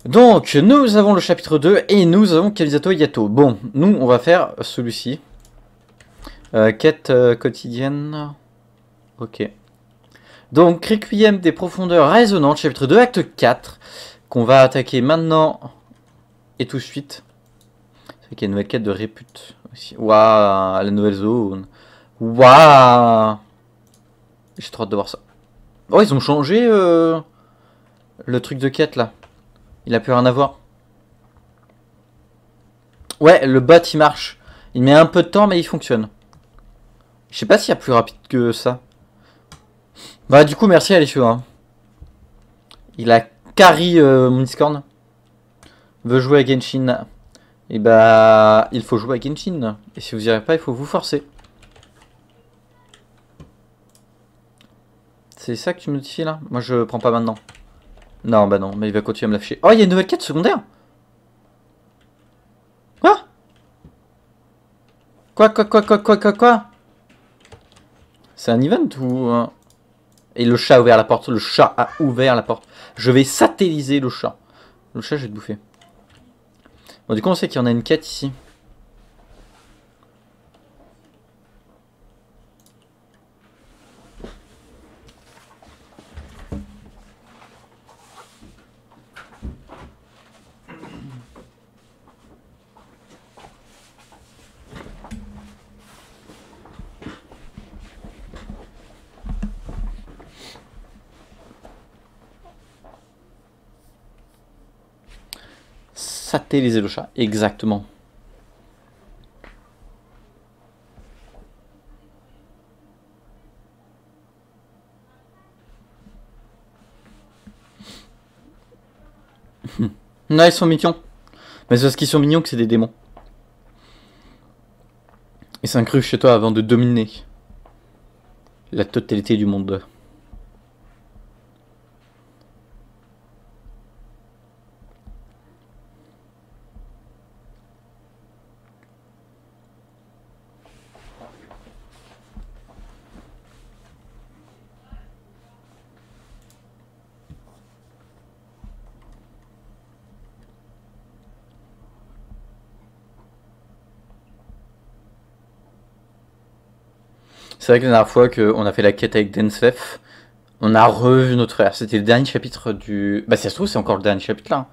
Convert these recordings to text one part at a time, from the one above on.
Donc, nous avons le chapitre 2 et nous avons Kamisato Yato. Bon, nous, on va faire celui-ci. Quête quotidienne. Ok. Donc, Requiem des profondeurs résonnantes, chapitre 2, acte 4, qu'on va attaquer maintenant et tout de suite. C'est qu'il y a une nouvelle quête de répute aussi. Waouh, la nouvelle zone. Waouh. J'ai trop hâte de voir ça. Oh, ils ont changé le truc de quête là. Il a plus rien à voir. Ouais, le bot il marche. Il met un peu de temps, mais il fonctionne. Je sais pas s'il y a plus rapide que ça. Bah, du coup, merci Alessio. Hein. Il a carry mon Discord. Veut jouer à Genshin. Et bah, il faut jouer à Genshin. Et si vous n'y arrivez pas, il faut vous forcer. C'est ça que tu me notifies là? Moi je prends pas maintenant. Non, bah non, mais il va continuer à me l'afficher. Oh, il y a une nouvelle quête secondaire. Quoi? Quoi? C'est un event ou... Et le chat a ouvert la porte. Le chat a ouvert la porte. Je vais satelliser le chat. Le chat, je vais te bouffer. Bon, du coup, on sait qu'il y en a une quête ici. Satelliser le chat, exactement. Non, ils sont mignons. Mais c'est parce qu'ils sont mignons que c'est des démons. Ils s'incrustent chez toi avant de dominer la totalité du monde. C'est vrai que la dernière fois qu'on a fait la quête avec Denslev, on a revu notre frère. C'était le dernier chapitre du... Bah si ça se trouve c'est encore le dernier chapitre là.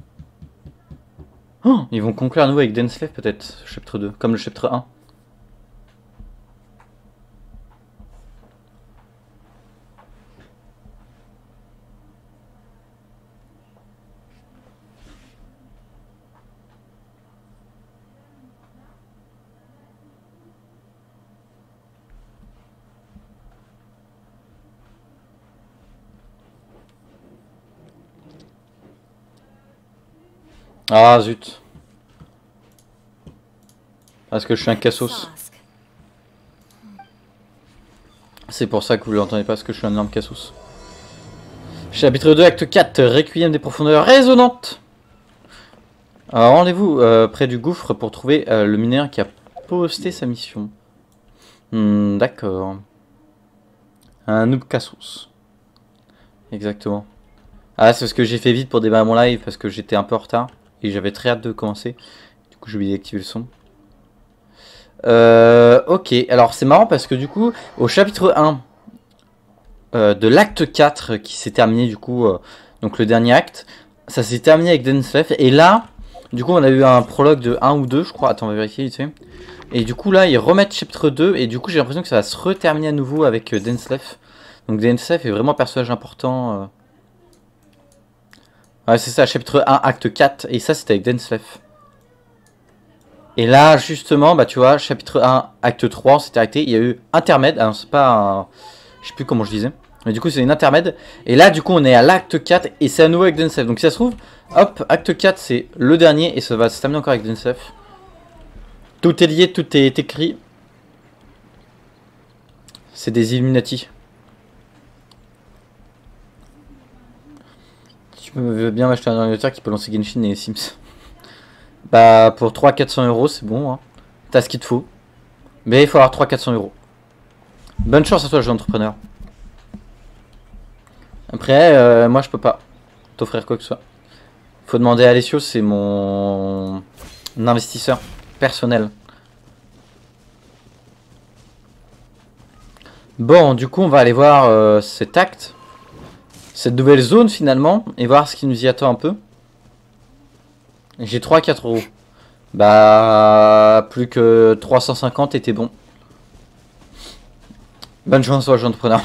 Oh, ils vont conclure à nouveau avec Denslev peut-être, chapitre 2, comme le chapitre 1. Ah zut. Parce que je suis un cassos. C'est pour ça que vous l'entendez pas, parce que je suis un énorme cassos. Chapitre 2, acte 4, Requiem des profondeurs résonnantes. Alors rendez-vous près du gouffre pour trouver le mineur qui a posté sa mission. D'accord. Un noob cassos. Exactement. Ah, c'est parce que j'ai fait vite pour démarrer mon live, parce que j'étais un peu en retard. Et j'avais très hâte de commencer. Du coup, je vais activer le son. Ok, alors c'est marrant parce que du coup, au chapitre 1 de l'acte 4 qui s'est terminé du coup, donc le dernier acte, ça s'est terminé avec Denslev. Et là, du coup, on a eu un prologue de 1 ou 2, je crois. Attends, on va vérifier vite fait. Et du coup, là, ils remettent chapitre 2. Et du coup, j'ai l'impression que ça va se reterminer à nouveau avec Denslev. Donc Denslev est vraiment un personnage important. Ouais, c'est ça, chapitre 1, acte 4. Et ça, c'était avec Denslev. Et là, justement, bah tu vois, chapitre 1, acte 3, on s'était arrêté. Il y a eu intermède. Alors, c'est pas un... Je sais plus comment je disais. Mais du coup, c'est une intermède. Et là, du coup, on est à l'acte 4. Et c'est à nouveau avec Denslev. Donc, si ça se trouve, hop, acte 4, c'est le dernier. Et ça va se terminer encore avec Denslev. Tout est lié, tout est écrit. C'est des Illuminati. Tu veux bien m'acheter un ordinateur qui peut lancer Genshin et Sims. Bah, pour 300-400 euros, c'est bon. Hein. T'as ce qu'il te faut. Mais il faut avoir 300-400 euros. Bonne chance à toi, jeune entrepreneur. Après, moi, je peux pas t'offrir quoi que ce soit. Faut demander à Alessio, c'est mon investisseur personnel. Bon, du coup, on va aller voir cet acte, cette nouvelle zone finalement, et voir ce qui nous y attend un peu. J'ai 3 à 4 euros. Bah, plus que 350 était bon. Bonne chance aux entrepreneurs.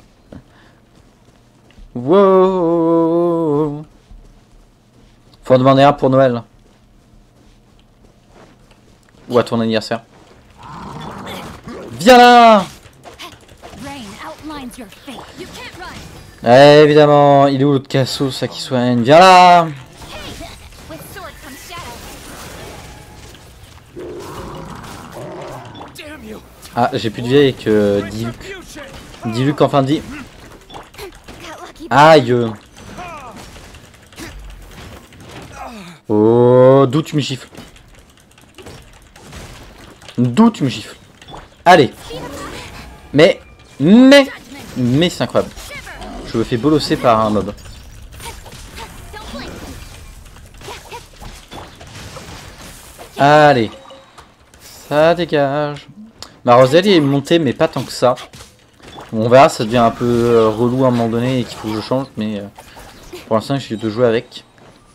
Wow. Faut en demander un pour Noël. Ou à ton anniversaire. Viens là! Évidemment, il est où l'autre casso, ça qui soigne? Viens là! Ah, j'ai plus de vie avec Diluc. Diluc en fin de vie. Aïe! Oh, d'où tu me gifles? D'où tu me gifles? Allez! Mais c'est incroyable. Je me fais bolosser par un mob. Allez. Ça dégage. Ma Roselle est montée mais pas tant que ça. On verra, ça devient un peu relou à un moment donné et qu'il faut que je change. Mais pour l'instant j'ai de jouer avec.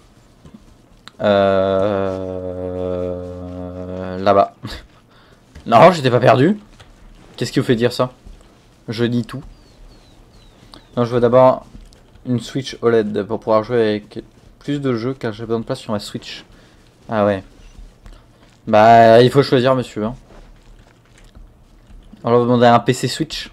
Là-bas. Non, j'étais pas perdu. Qu'est-ce qui vous fait dire ça? Je dis tout. Non, je veux d'abord une Switch OLED pour pouvoir jouer avec plus de jeux car j'ai besoin de place sur ma Switch. Ah ouais. Bah, il faut choisir, monsieur. Hein. On va vous demander un PC Switch.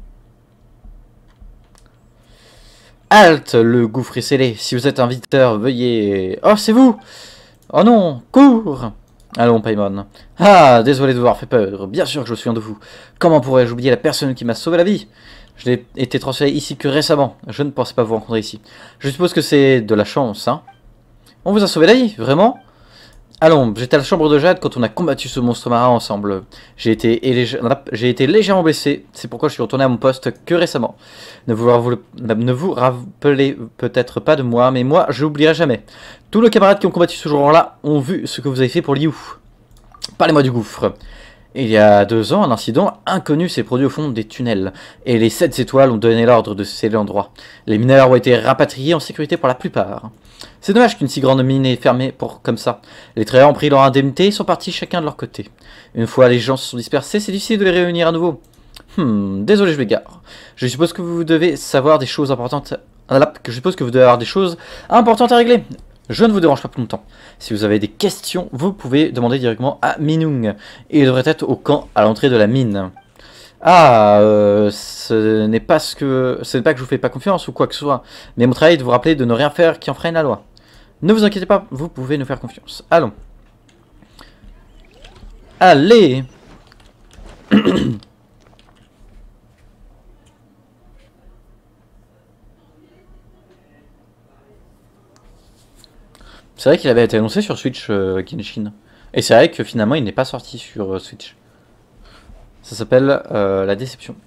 Halte, le gouffre est scellé. Si vous êtes un visiteur, veuillez... Oh, c'est vous! Oh non, cours! Allons, Paimon. Ah, désolé de vous avoir fait peur. Bien sûr que je suis un de vous. Comment pourrais-je oublier la personne qui m'a sauvé la vie? Je n'ai été transféré ici que récemment. Je ne pensais pas vous rencontrer ici. Je suppose que c'est de la chance, hein? On vous a sauvé la vie, vraiment? Allons, j'étais à la chambre de Jade quand on a combattu ce monstre marin ensemble. J'ai été légèrement blessé, c'est pourquoi je suis retourné à mon poste que récemment. Ne vous rappelez peut-être pas de moi, mais moi je l'oublierai jamais. Tous les camarades qui ont combattu ce jour-là ont vu ce que vous avez fait pour Liu. Parlez-moi du gouffre. Il y a 2 ans, un incident inconnu s'est produit au fond des tunnels, et les 7 étoiles ont donné l'ordre de sceller l'endroit. Les mineurs ont été rapatriés en sécurité pour la plupart. C'est dommage qu'une si grande mine ait fermé comme ça. Les travailleurs ont pris leur indemnité et sont partis chacun de leur côté. Une fois les gens se sont dispersés, c'est difficile de les réunir à nouveau. Désolé, je m'égare. Je suppose que vous devez savoir des choses importantes. Je suppose que vous devez avoir des choses importantes à régler. Je ne vous dérange pas plus longtemps. Si vous avez des questions, vous pouvez demander directement à Minung. Il devrait être au camp à l'entrée de la mine. Ah, ce n'est pas que je vous fais pas confiance ou quoi que ce soit. Mais mon travail est de vous rappeler de ne rien faire qui enfreigne la loi. Ne vous inquiétez pas, vous pouvez nous faire confiance. Allons. Allez. C'est vrai qu'il avait été annoncé sur Switch, Genshin. Et c'est vrai que finalement il n'est pas sorti sur Switch. Ça s'appelle la déception.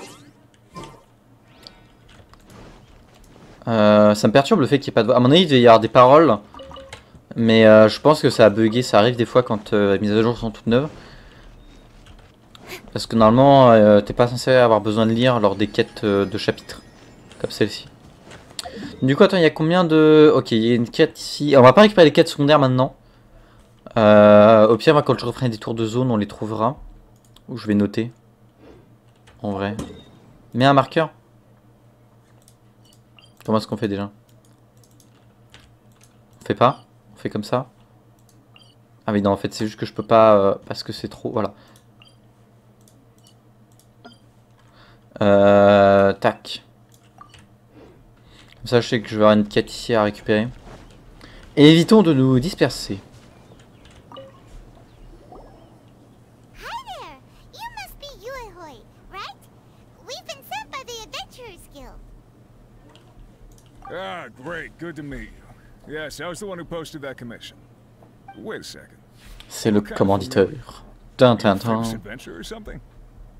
Ça me perturbe le fait qu'il n'y ait pas de voix. À mon avis, il devait y avoir des paroles. Mais je pense que ça a bugué. Ça arrive des fois quand les mises à jour sont toutes neuves. Parce que normalement, t'es pas censé avoir besoin de lire lors des quêtes de chapitres. Comme celle-ci. Du coup, attends, il y a combien de... Ok, il y a une quête ici. On va pas récupérer les quêtes secondaires maintenant. Au pire, moi, quand je referai des tours de zone, on les trouvera. Ou je vais noter. En vrai. Mets un marqueur. Comment est-ce qu'on fait déjà? On fait pas? On fait comme ça? Ah oui, non, en fait, c'est juste que je peux pas... parce que c'est trop... Voilà. Tac. Comme ça, je sais que je vais avoir une quête ici à récupérer. Et évitons de nous disperser. Ah, great. Good to meet you. Yes, I was the one who posted that commission. Wait a second. C'est le commanditeur. Tintin. Adventure or something?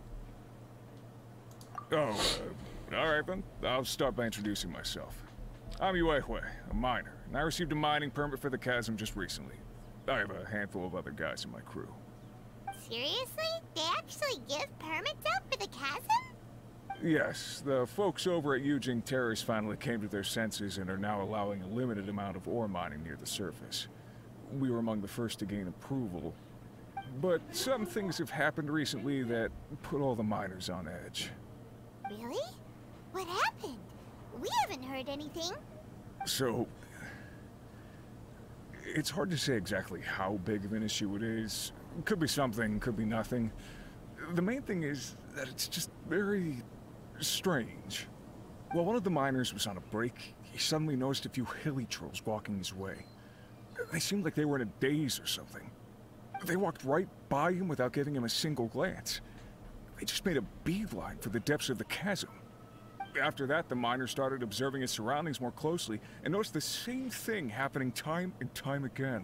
Oh, all right then. I'll start by introducing myself. I'm Yuehue, a miner, and I received a mining permit for the chasm just recently. I have a handful of other guys in my crew. Seriously? They actually give permits out for the chasm? Yes, the folks over at Yujing Terrace finally came to their senses and are now allowing a limited amount of ore mining near the surface. We were among the first to gain approval, but some things have happened recently that put all the miners on edge. Really? What happened? We haven't heard anything. So, it's hard to say exactly how big of an issue it is. Could be something, could be nothing. The main thing is that it's just very strange. While one of the miners was on a break, he suddenly noticed a few hilichurls walking his way. They seemed like they were in a daze or something. They walked right by him without giving him a single glance. They just made a beeline for the depths of the chasm. After that, the miner started observing his surroundings more closely and noticed the same thing happening time and time again.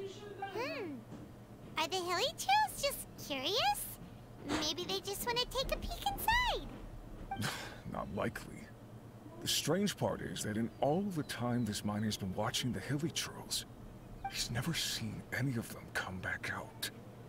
Are the hilichurls just curious? Maybe they just want to take a peek inside. Not likely. The strange part is that in all the time this miner's been watching the hilichurls, he's never seen any of them come back out.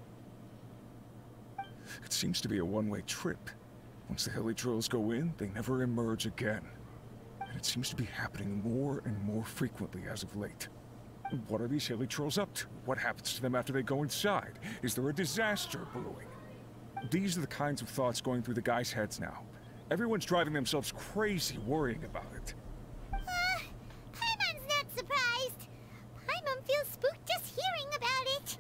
It seems to be a one-way trip. Once the hilichurls go in, they never emerge again. And it seems to be happening more and more frequently as of late. What are these hilichurls up to? What happens to them after they go inside? Is there a disaster brewing? These are the kinds of thoughts going through the guys' heads now. Everyone's driving themselves crazy worrying about it. Paimon's not surprised. Paimon feels spooked just hearing about it.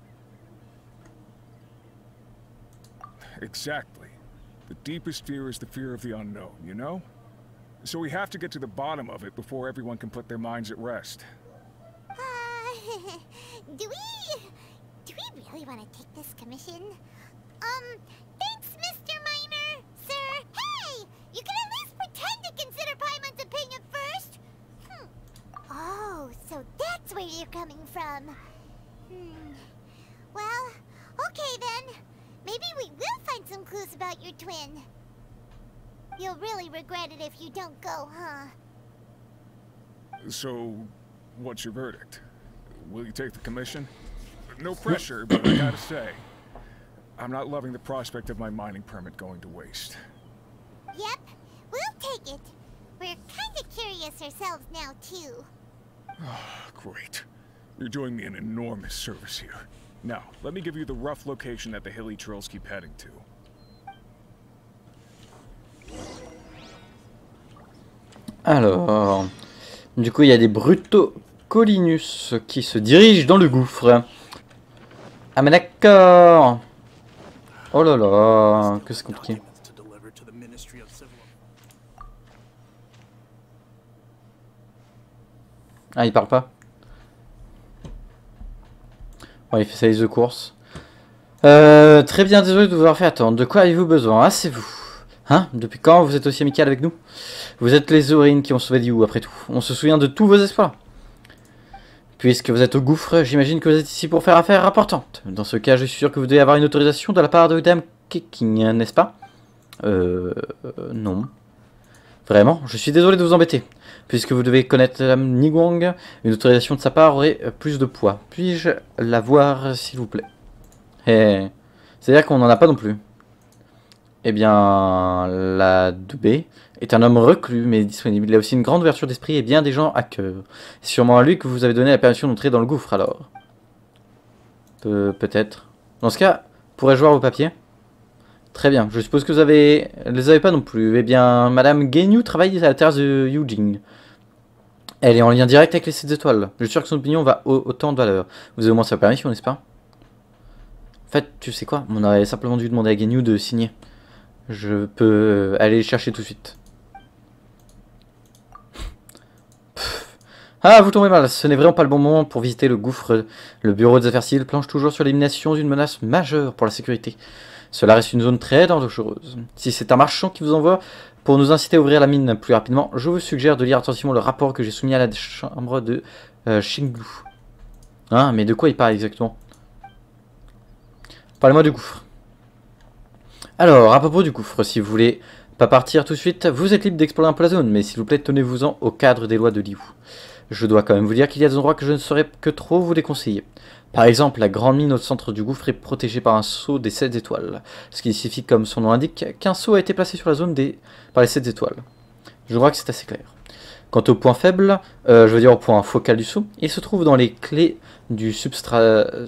Exactly. The deepest fear is the fear of the unknown, you know? So we have to get to the bottom of it before everyone can put their minds at rest. Do we really want to take this commission? Thanks, Mr. Miner, sir. Hey, you can at least pretend to consider Paimon's opinion first. Oh, so that's where you're coming from. Well, okay then. Maybe we will find some clues about your twin. You'll really regret it if you don't go, huh? So, what's your verdict? Will you take the commission? No pressure, but I gotta say, I'm not loving the prospect of my mining permit going to waste. Yep, we'll take it. We're kinda curious ourselves now, too. Great. You're doing me an enormous service here. Now, let me give you the rough location that the hilichurls keep heading to. Alors, du coup, il y a des Brutocolinus qui se dirigent dans le gouffre. Ah mais d'accord. Oh là là, que c'est compliqué. Ah, il parle pas. Bon, il fait sa liste de courses. Très bien, désolé de vous avoir fait attendre. De quoi avez-vous besoin? Ah, c'est vous. Hein? Depuis quand vous êtes aussi amical avec nous? Vous êtes les Zorines qui ont sauvé Liu, après tout. On se souvient de tous vos espoirs. Puisque vous êtes au gouffre, j'imagine que vous êtes ici pour faire affaire importante. Dans ce cas, je suis sûr que vous devez avoir une autorisation de la part de Dame Keqing, n'est-ce pas? Non. Vraiment, je suis désolé de vous embêter. Puisque vous devez connaître Dame Niguang, une autorisation de sa part aurait plus de poids. Puis-je la voir, s'il vous plaît? C'est-à-dire qu'on n'en a pas non plus. Eh bien, la 2B est un homme reclus mais disponible. Il a aussi une grande ouverture d'esprit et bien des gens à cœur. C'est sûrement à lui que vous avez donné la permission d'entrer dans le gouffre alors. Peut-être. Dans ce cas, pourrais-je voir vos papiers? Très bien, je suppose que vous les avez pas non plus. Eh bien, Madame Genyu travaille à la terre de Yujing. Elle est en lien direct avec les 7 étoiles. Je suis sûr que son opinion va autant de valeur. Vous avez au moins sa permission, n'est-ce pas? En fait, tu sais quoi? On aurait simplement dû demander à Genyu de signer. Je peux aller le chercher tout de suite. Ah, vous tombez mal. Ce n'est vraiment pas le bon moment pour visiter le gouffre. Le bureau des affaires civiles planche toujours sur l'élimination d'une menace majeure pour la sécurité. Cela reste une zone très dangereuse. Si c'est un marchand qui vous envoie pour nous inciter à ouvrir la mine plus rapidement, je vous suggère de lire attentivement le rapport que j'ai soumis à la chambre de Xinglu. Hein, mais de quoi il parle exactement? Parlez-moi du gouffre. Alors, à propos du gouffre, si vous voulez Pas partir tout de suite, vous êtes libre d'explorer un peu la zone, mais s'il vous plaît, tenez-vous-en au cadre des lois de Liu. Je dois quand même vous dire qu'il y a des endroits que je ne saurais que trop vous déconseiller. Par exemple, la grande mine au centre du gouffre est protégée par un sceau des 7 étoiles, ce qui signifie, comme son nom l'indique, qu'un sceau a été placé sur la zone par les 7 étoiles. Je crois que c'est assez clair. Quant au point faible, je veux dire au point focal du sceau, il se trouve dans les clés du substratum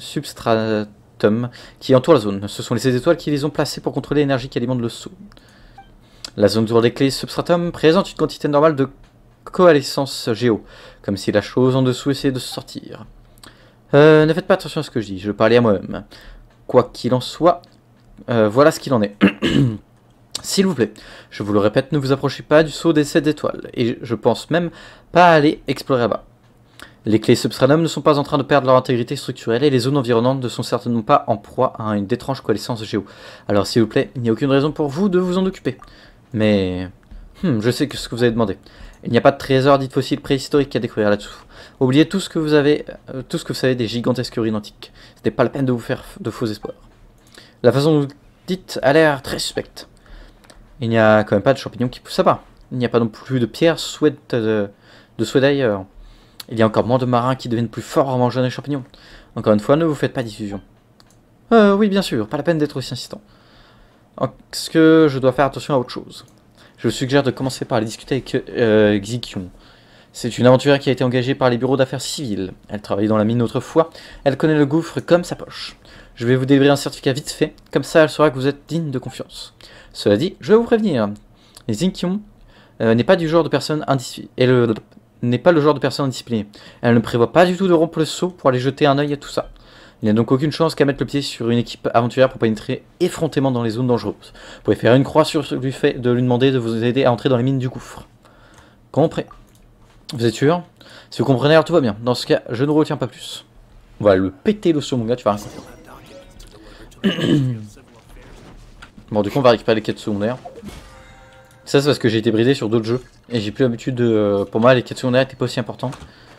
qui entoure la zone. Ce sont les 7 étoiles qui les ont placées pour contrôler l'énergie qui alimente le sceau. La zone autour des clés substratum présente une quantité normale de coalescence géo, comme si la chose en dessous essayait de sortir. Ne faites pas attention à ce que je dis, je parlais à moi-même. Quoi qu'il en soit, voilà ce qu'il en est. S'il vous plaît, je vous le répète, ne vous approchez pas du sceau des 7 étoiles, et je pense même pas aller explorer là-bas. Les clés substratum ne sont pas en train de perdre leur intégrité structurelle, et les zones environnantes ne sont certainement pas en proie à une étrange coalescence géo. Alors s'il vous plaît, il n'y a aucune raison pour vous de vous en occuper. Mais... je sais ce que vous avez demandé. Il n'y a pas de trésor dit fossile préhistorique à découvrir là-dessous. Oubliez tout ce que vous savez des gigantesques urines antiques. Ce n'est pas la peine de vous faire de faux espoirs. La façon dont vous dites a l'air très suspecte. Il n'y a quand même pas de champignons qui poussent là-bas. Il n'y a pas non plus de pierres de souhait d'ailleurs. Il y a encore moins de marins qui deviennent plus forts en mangeant des champignons. Encore une fois, ne vous faites pas d'illusions. Oui, bien sûr, pas la peine d'être aussi insistant. Est-ce que je dois faire attention à autre chose? Je vous suggère de commencer par aller discuter avec Xiqiong. C'est une aventurière qui a été engagée par les bureaux d'affaires civiles. Elle travaillait dans la mine autrefois. Elle connaît le gouffre comme sa poche. Je vais vous délivrer un certificat vite fait, comme ça elle saura que vous êtes digne de confiance. Cela dit, je vais vous prévenir. Xiqiong n'est pas du genre de personne indisciplinée. N'est pas le genre de personne indisciplinée. Elle ne prévoit pas du tout de rompre le seau pour aller jeter un œil à tout ça. Il n'y a donc aucune chance qu'à mettre le pied sur une équipe aventurière pour pénétrer effrontément dans les zones dangereuses. Vous pouvez faire une croix sur le fait de lui demander de vous aider à entrer dans les mines du gouffre. Compris. Vous êtes sûr? Si vous comprenez, alors tout va bien. Dans ce cas, je ne retiens pas plus. On va le péter le saut, mon gars, tu vas rien comprendre. Bon, du coup, on va récupérer les quêtes secondaires. Ça, c'est parce que j'ai été bridé sur d'autres jeux. Et j'ai plus l'habitude de... Pour moi, les quêtes secondaires n'étaient pas aussi importantes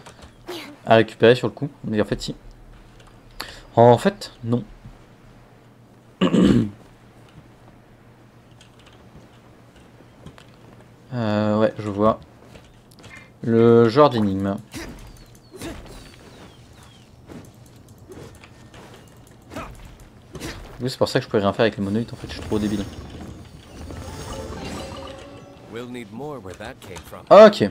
à récupérer sur le coup. Mais en fait, si. En fait, non. Ouais, je vois. Le genre d'énigme. Oui, c'est pour ça que je pourrais rien faire avec les monolithes, en fait, je suis trop débile. Ok.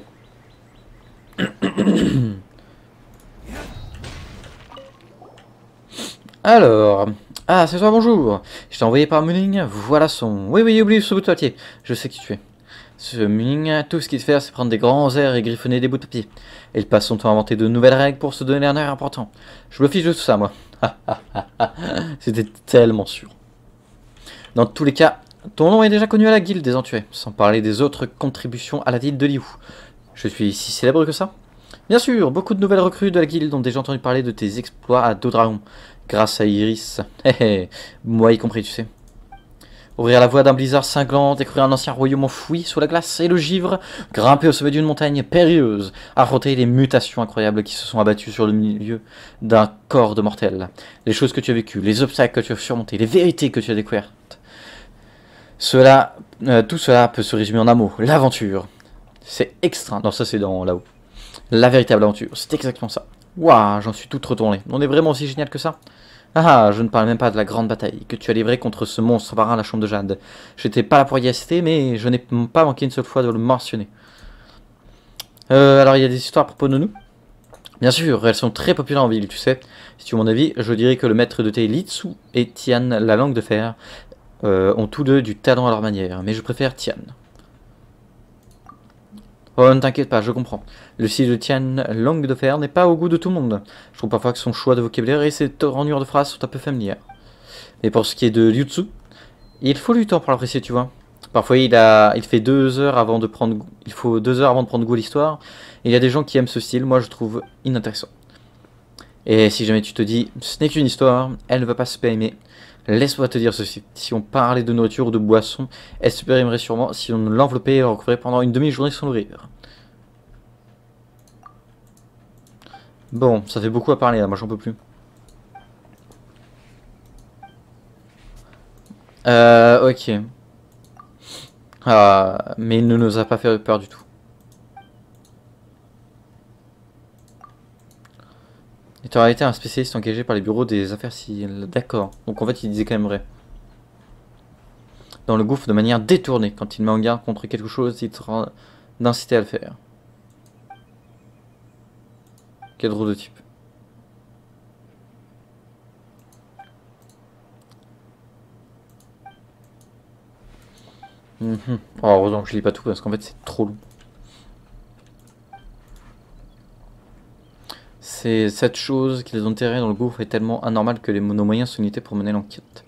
Alors... Ah, c'est toi, bonjour. Je t'ai envoyé par Muning, voilà son... Oui, oublie ce bout de papier. Je sais qui tu es. Ce Muning, tout ce qu'il fait, c'est prendre des grands airs et griffonner des bouts de papier. Et il passe son temps à inventer de nouvelles règles pour se donner un air important. Je me fiche de tout ça, moi. C'était tellement sûr. Dans tous les cas, ton nom est déjà connu à la guilde des Entués, sans parler des autres contributions à la ville de Liu. Je suis si célèbre que ça? Bien sûr, beaucoup de nouvelles recrues de la guilde ont déjà entendu parler de tes exploits à Dodragon, grâce à Iris. Moi y compris, tu sais. Ouvrir la voie d'un blizzard cinglant, découvrir un ancien royaume enfoui sous la glace et le givre, grimper au sommet d'une montagne périlleuse, affronter les mutations incroyables qui se sont abattues sur le milieu d'un corps de mortel, les choses que tu as vécues, les obstacles que tu as surmontés, les vérités que tu as découvertes. Tout cela peut se résumer en un mot, l'aventure. C'est extra. Non, ça c'est dans là-haut. La véritable aventure, c'est exactement ça. Waouh, j'en suis toute retournée. On est vraiment aussi génial que ça? Ah, je ne parle même pas de la grande bataille que tu as livrée contre ce monstre marin à la chambre de Jade. J'étais pas là pour y assister, mais je n'ai pas manqué une seule fois de le mentionner. Alors il y a des histoires à propos de nous? Bien sûr, elles sont très populaires en ville, tu sais. Si tu veux mon avis, je dirais que le maître de thé Litsu et Tian, la langue de fer, ont tous deux du talent à leur manière, mais je préfère Tian. Oh, ne t'inquiète pas, je comprends. Le style de Tian, langue de fer, n'est pas au goût de tout le monde. Je trouve parfois que son choix de vocabulaire et ses tournures de phrases sont un peu familières. Mais pour ce qui est de Liutsu, il faut du temps pour l'apprécier, tu vois. Parfois, il fait 2 heures avant de prendre... Il faut 2 heures avant de prendre goût à l'histoire. Et il y a des gens qui aiment ce style, moi je trouve inintéressant. Et si jamais tu te dis, ce n'est qu'une histoire, elle ne va pas se aimer. Laisse-moi te dire ceci, si on parlait de nourriture ou de boisson, elle se périmerait sûrement si on l'enveloppait et recouvrait pendant une demi-journée sans nourrir. Bon, ça fait beaucoup à parler là, moi j'en peux plus. Ok. Mais il ne nous a pas fait peur du tout. Il aurait été un spécialiste engagé par les bureaux des affaires civiles. D'accord. Donc en fait, il disait quand même vrai. Dans le gouffre de manière détournée. Quand il met en garde contre quelque chose, il sera d'inciter à le faire. Quel drôle de type. Oh, heureusement que je lis pas tout parce qu'en fait c'est trop long. C'est cette chose qui les enterrait dans le gouffre est tellement anormale que nos moyens sont limités pour mener l'enquête.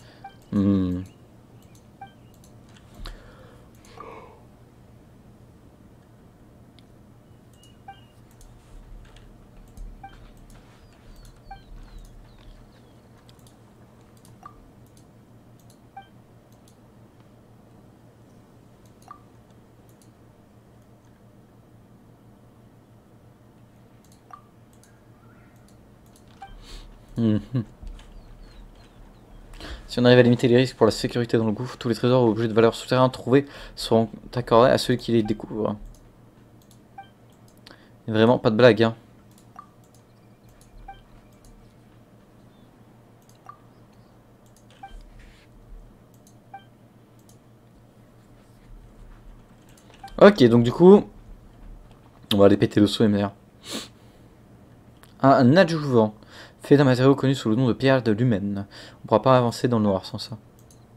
Si on arrive à limiter les risques pour la sécurité dans le gouffre, tous les trésors ou objets de valeur souterrains trouvés seront accordés à ceux qui les découvrent. Et vraiment, pas de blague, hein. Ok, donc du coup, on va aller péter le saut MDR. Un adjuvant, fait d'un matériau connu sous le nom de pierre de l'humaine. On pourra pas avancer dans le noir sans ça.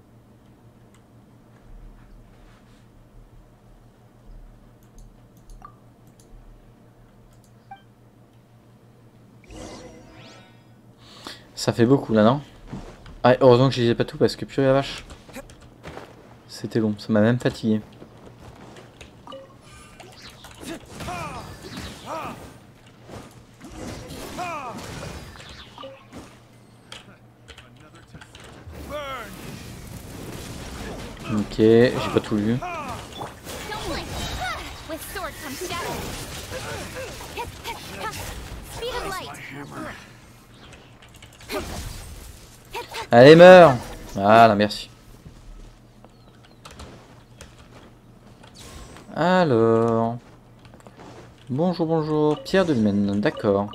Ça fait beaucoup là, non? Ah, heureusement que je lisais pas tout parce que purée la vache. C'était long, ça m'a même fatigué. Ok, j'ai pas tout lu. Allez, meurs! Voilà, merci. Alors... Bonjour, bonjour. Pierre de l'humaine, d'accord.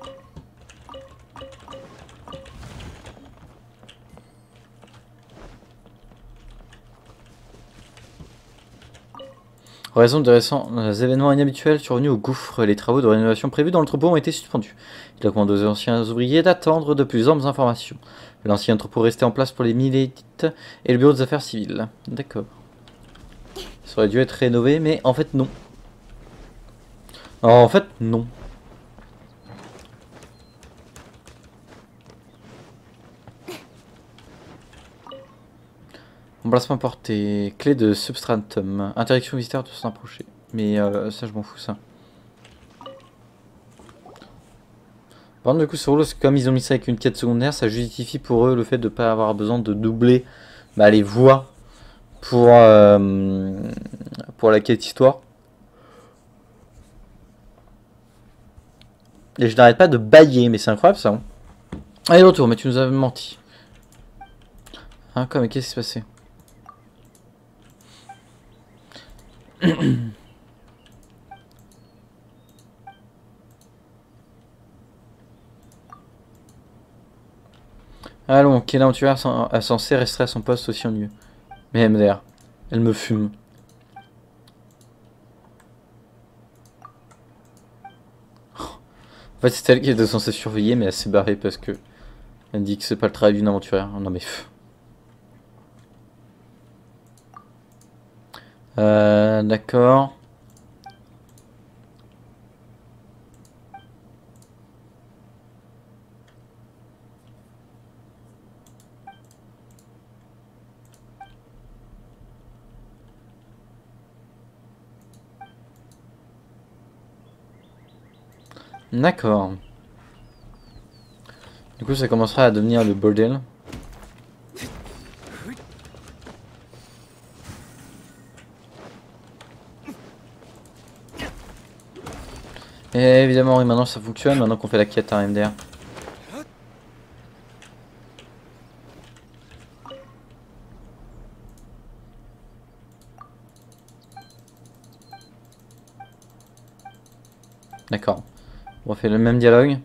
En raison de récents événements inhabituels survenus au gouffre, les travaux de rénovation prévus dans l'entrepôt ont été suspendus. Il a commandé aux anciens ouvriers d'attendre de plus amples informations. L'ancien entrepôt restait en place pour les millétites et le bureau des affaires civiles. D'accord. Ça aurait dû être rénové, mais en fait non. Alors, en fait non. Emplacement porté, clé de substratum, interaction visiteur de s'approcher. Mais ça je m'en fous ça. Par contre du coup sur Holo, comme ils ont mis ça avec une quête secondaire, ça justifie pour eux le fait de ne pas avoir besoin de doubler les voix pour la quête histoire. Et je n'arrête pas de bailler, mais c'est incroyable ça. Hein. Allez retour, mais tu nous avais menti. Hein, quoi, mais qu'est-ce qui s'est passé? Allons, quelle aventurière censée rester à son poste aussi ennuyeux. Mais MDR, elle me fume. En fait, c'est elle qui était censée surveiller, mais elle s'est barrée parce que elle dit que c'est pas le travail d'une aventurière. Non mais... D'accord. D'accord. Du coup, ça commencera à devenir le bordel. Et évidemment, oui, maintenant ça fonctionne, maintenant qu'on fait la quête à MDR. D'accord. On refait le même dialogue.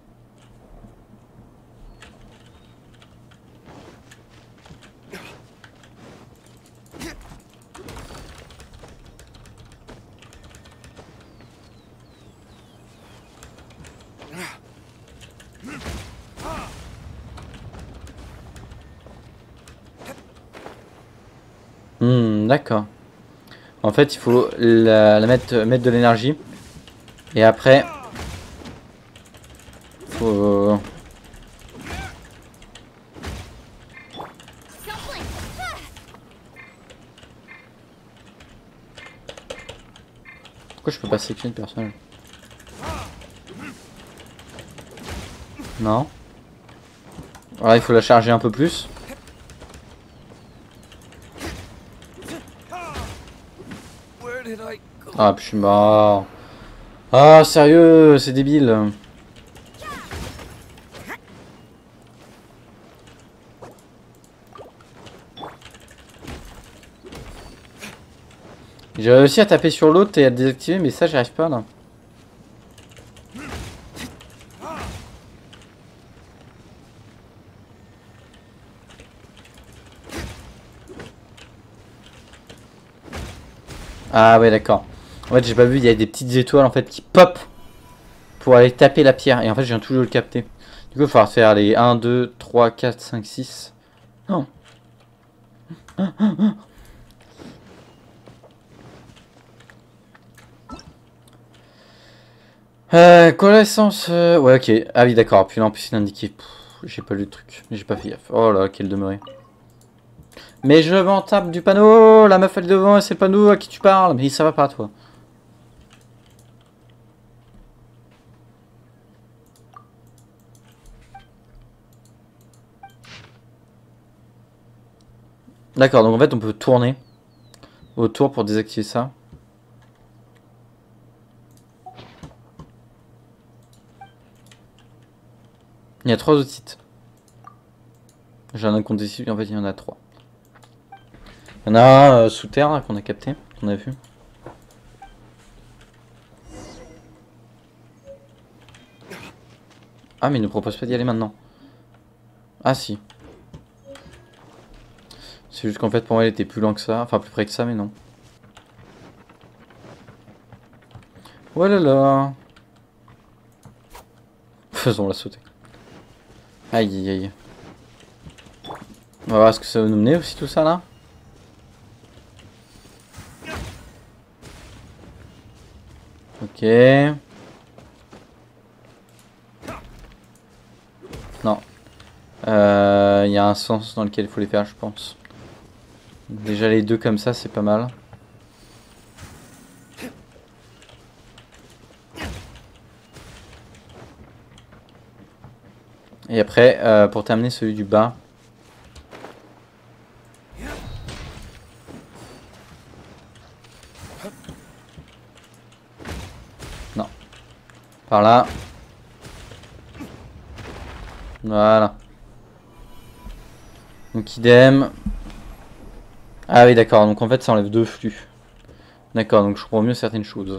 D'accord. En fait, il faut mettre de l'énergie. Et après... Faut... Pourquoi je peux pas sélectionner le personnage? Non. Voilà, il faut la charger un peu plus. Ah, puis je suis mort. Ah, sérieux, c'est débile. J'ai réussi à taper sur l'autre et à le désactiver, mais ça, j'y arrive pas là. Ah ouais, d'accord. En fait, j'ai pas vu, il y a des petites étoiles en fait qui pop pour aller taper la pierre. Et en fait, je viens toujours le capter. Du coup, il va falloir faire les 1, 2, 3, 4, 5, 6. Non. Connaissance. Ouais, ok. Ah oui, d'accord. Puis là, en plus, il indiqué. J'ai pas lu le truc. J'ai pas fait gaffe. Oh là, quel demeuré. Mais je m'en tape du panneau. La meuf elle est devant et c'est le panneau à qui tu parles. Mais ça va pas, toi. D'accord, donc en fait, on peut tourner autour pour désactiver ça. Il y a 3 autres sites. J'ai un compte ici, en fait il y en a 3. Il y en a un sous terre qu'on a capté, qu'on a vu. Ah mais il ne propose pas d'y aller maintenant. Ah si. C'est juste qu'en fait pour moi il était plus loin que ça, enfin plus près que ça mais non. Oh là là. Faisons-la sauter. Aïe aïe aïe. On va voir ce que ça va nous mener aussi tout ça là. Ok. Non. Il y a un sens dans lequel il faut les faire je pense. Déjà les deux comme ça c'est pas mal. Et après pour terminer celui du bas. Non. Par là. Voilà. Donc idem. Ah oui d'accord, donc en fait ça enlève 2 flux. D'accord, donc je comprends mieux certaines choses.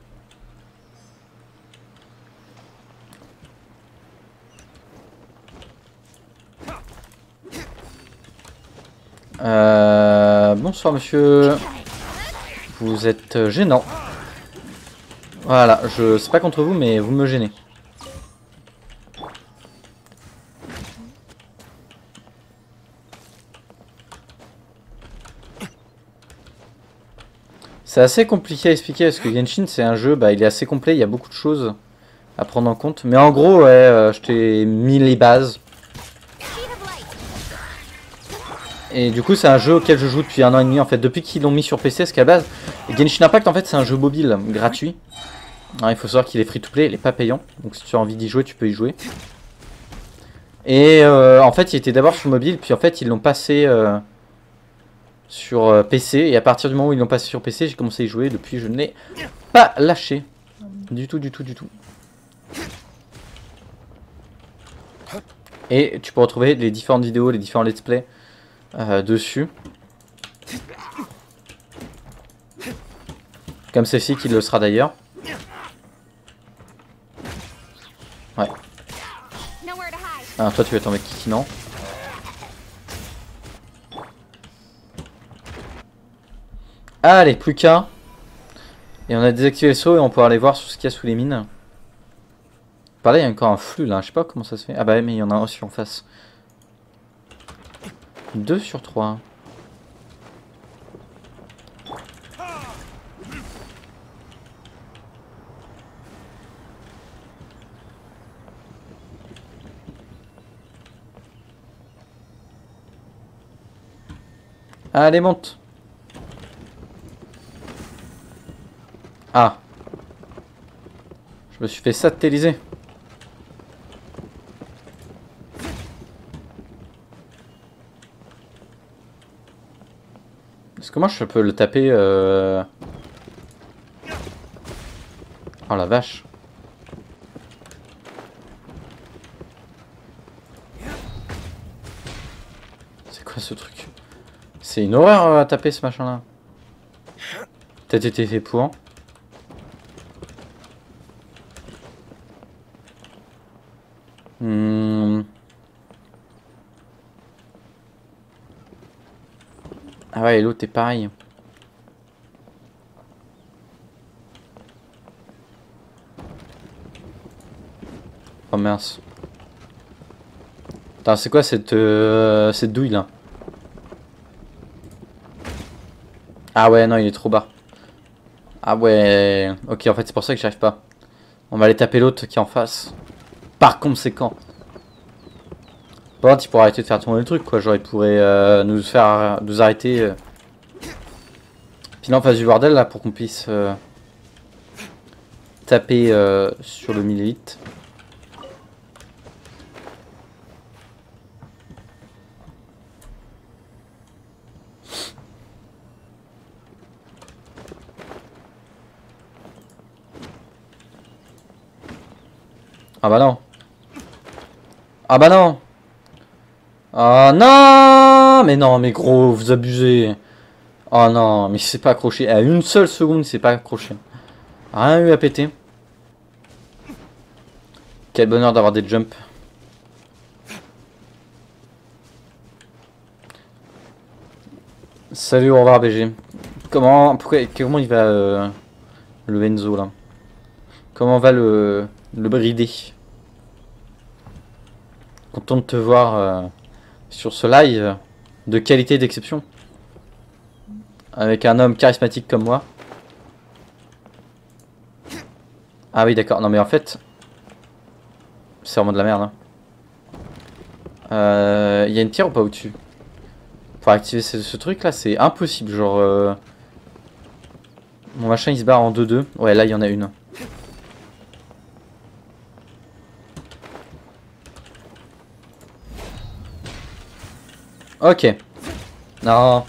Bonsoir monsieur. Vous êtes gênant. Voilà, je c'est pas contre vous mais vous me gênez. C'est assez compliqué à expliquer parce que Genshin c'est un jeu, bah il est assez complet, il y a beaucoup de choses à prendre en compte. Mais en gros ouais, je t'ai mis les bases. Et du coup c'est un jeu auquel je joue depuis 1 an et demi en fait, depuis qu'ils l'ont mis sur PC, parce qu'à la base, Genshin Impact en fait c'est un jeu mobile gratuit. Alors, il faut savoir qu'il est free to play, il est pas payant, donc si tu as envie d'y jouer tu peux y jouer. Et en fait il était d'abord sur mobile, puis en fait ils l'ont passé sur PC, et à partir du moment où ils l'ont passé sur PC j'ai commencé à y jouer, depuis je ne l'ai pas lâché. Du tout, du tout, du tout. Et tu peux retrouver les différentes vidéos, les différents let's play dessus. Comme celle-ci qui le sera d'ailleurs. Ah, toi tu vas tomber Kiki, non? Allez, plus qu'un. Et on a désactivé le saut et on peut aller voir sur ce qu'il y a sous les mines. Par là, il y a encore un flux là, je sais pas comment ça se fait. Ah bah mais il y en a un aussi en face. 2 sur 3. Allez, monte. Ah. Je me suis fait satelliser. Est-ce que moi je peux le taper Oh la vache. C'est quoi ce truc? C'est une horreur à taper ce machin là. Peut-être été fait pour. Ah ouais, l'autre est pareil. Oh mince. Attends, c'est quoi cette douille là? Ah ouais, non, il est trop bas. Ah ouais. Ok, en fait, c'est pour ça que j'arrive pas. On va aller taper l'autre qui est en face. Par conséquent. Par contre, il pourrait arrêter de faire tourner le truc, quoi. Genre, il pourrait nous arrêter. Puis là, en face du bordel, là, pour qu'on puisse taper sur le millilitre. Ah bah non. Ah bah non. Ah non. Mais non, mais gros, vous abusez. Oh non, mais il s'est pas accroché. À une seule seconde, il s'est pas accroché. Rien eu à péter. Quel bonheur d'avoir des jumps. Salut, au revoir BG. Comment il va le Enzo là? Comment va le bridé? Content de te voir sur ce live de qualité d'exception. Avec un homme charismatique comme moi. Ah oui d'accord, non mais en fait... C'est vraiment de la merde. Il y a une pierre ou pas au-dessus? Pour activer ce truc là, c'est impossible. Genre... Mon machin il se barre en 2-2. Ouais là il y en a une. Ok. Non.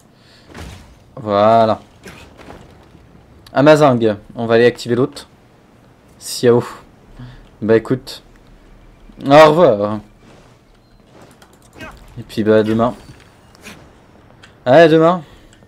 Voilà. Amazing. On va aller activer l'autre. Xiao. Bah écoute. Au revoir. Et puis bah demain. Allez demain.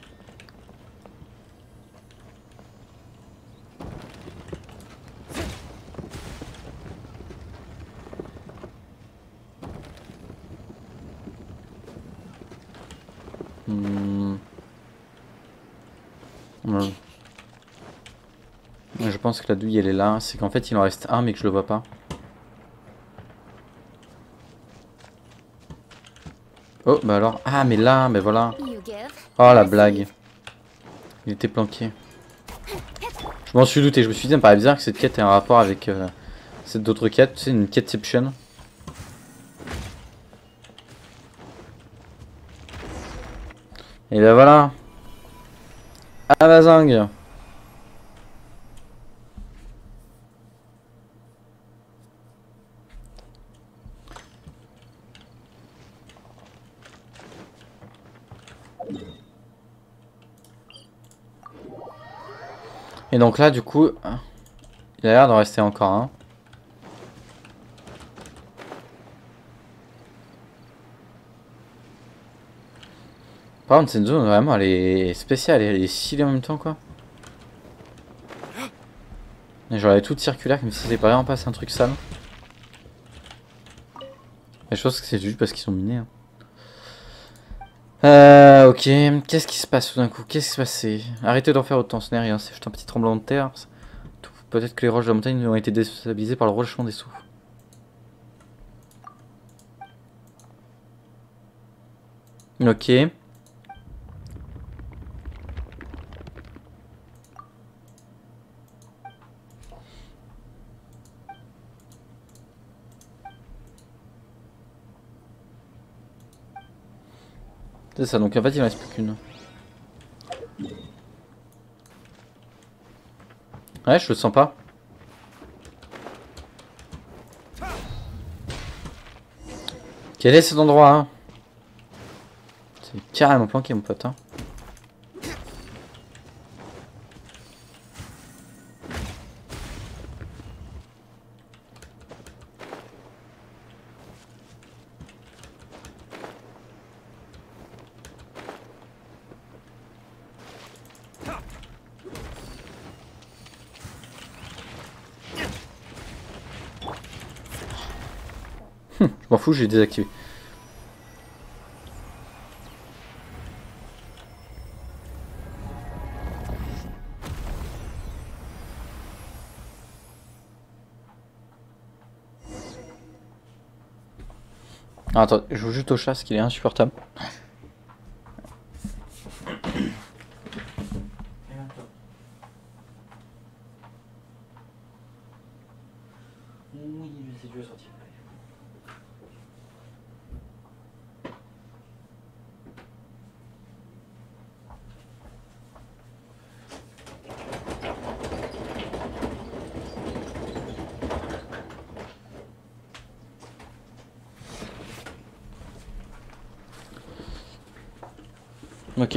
Ouais. Je pense que la douille elle est là. C'est qu'en fait il en reste un mais que je le vois pas. Oh bah alors. Ah mais là, mais voilà. Oh la blague. Il était planqué. Je m'en suis douté. Je me suis dit, ça me paraît bizarre que cette quête ait un rapport avec cette autre quête. Tu sais, une quêteception. Et ben voilà. Amazing. Et donc là, du coup, il a l'air d'en rester encore un. Par contre, cette zone, vraiment, elle est spéciale. Elle est stylée en même temps, quoi. Et genre, elle est toute circulaire, comme si c'était vraiment passé un truc sale. Et je pense que c'est juste parce qu'ils sont minés. Hein. Ok, qu'est-ce qui se passe tout d'un coup? Qu'est-ce qui s'est passé? Arrêtez d'en faire autant, ce n'est rien, c'est juste un petit tremblement de terre. Peut-être que les roches de la montagne ont été déstabilisées par le relâchement des sous. Ok. C'est ça, donc en fait il ne reste plus qu'une. Ouais, je le sens pas. Quel est cet endroit hein? C'est carrément planqué mon pote hein. Je m'en fous, j'ai désactivé. Ah, attends, je joue juste au chat parce qu'il est insupportable. Oui, si tu veux sortir. Ok.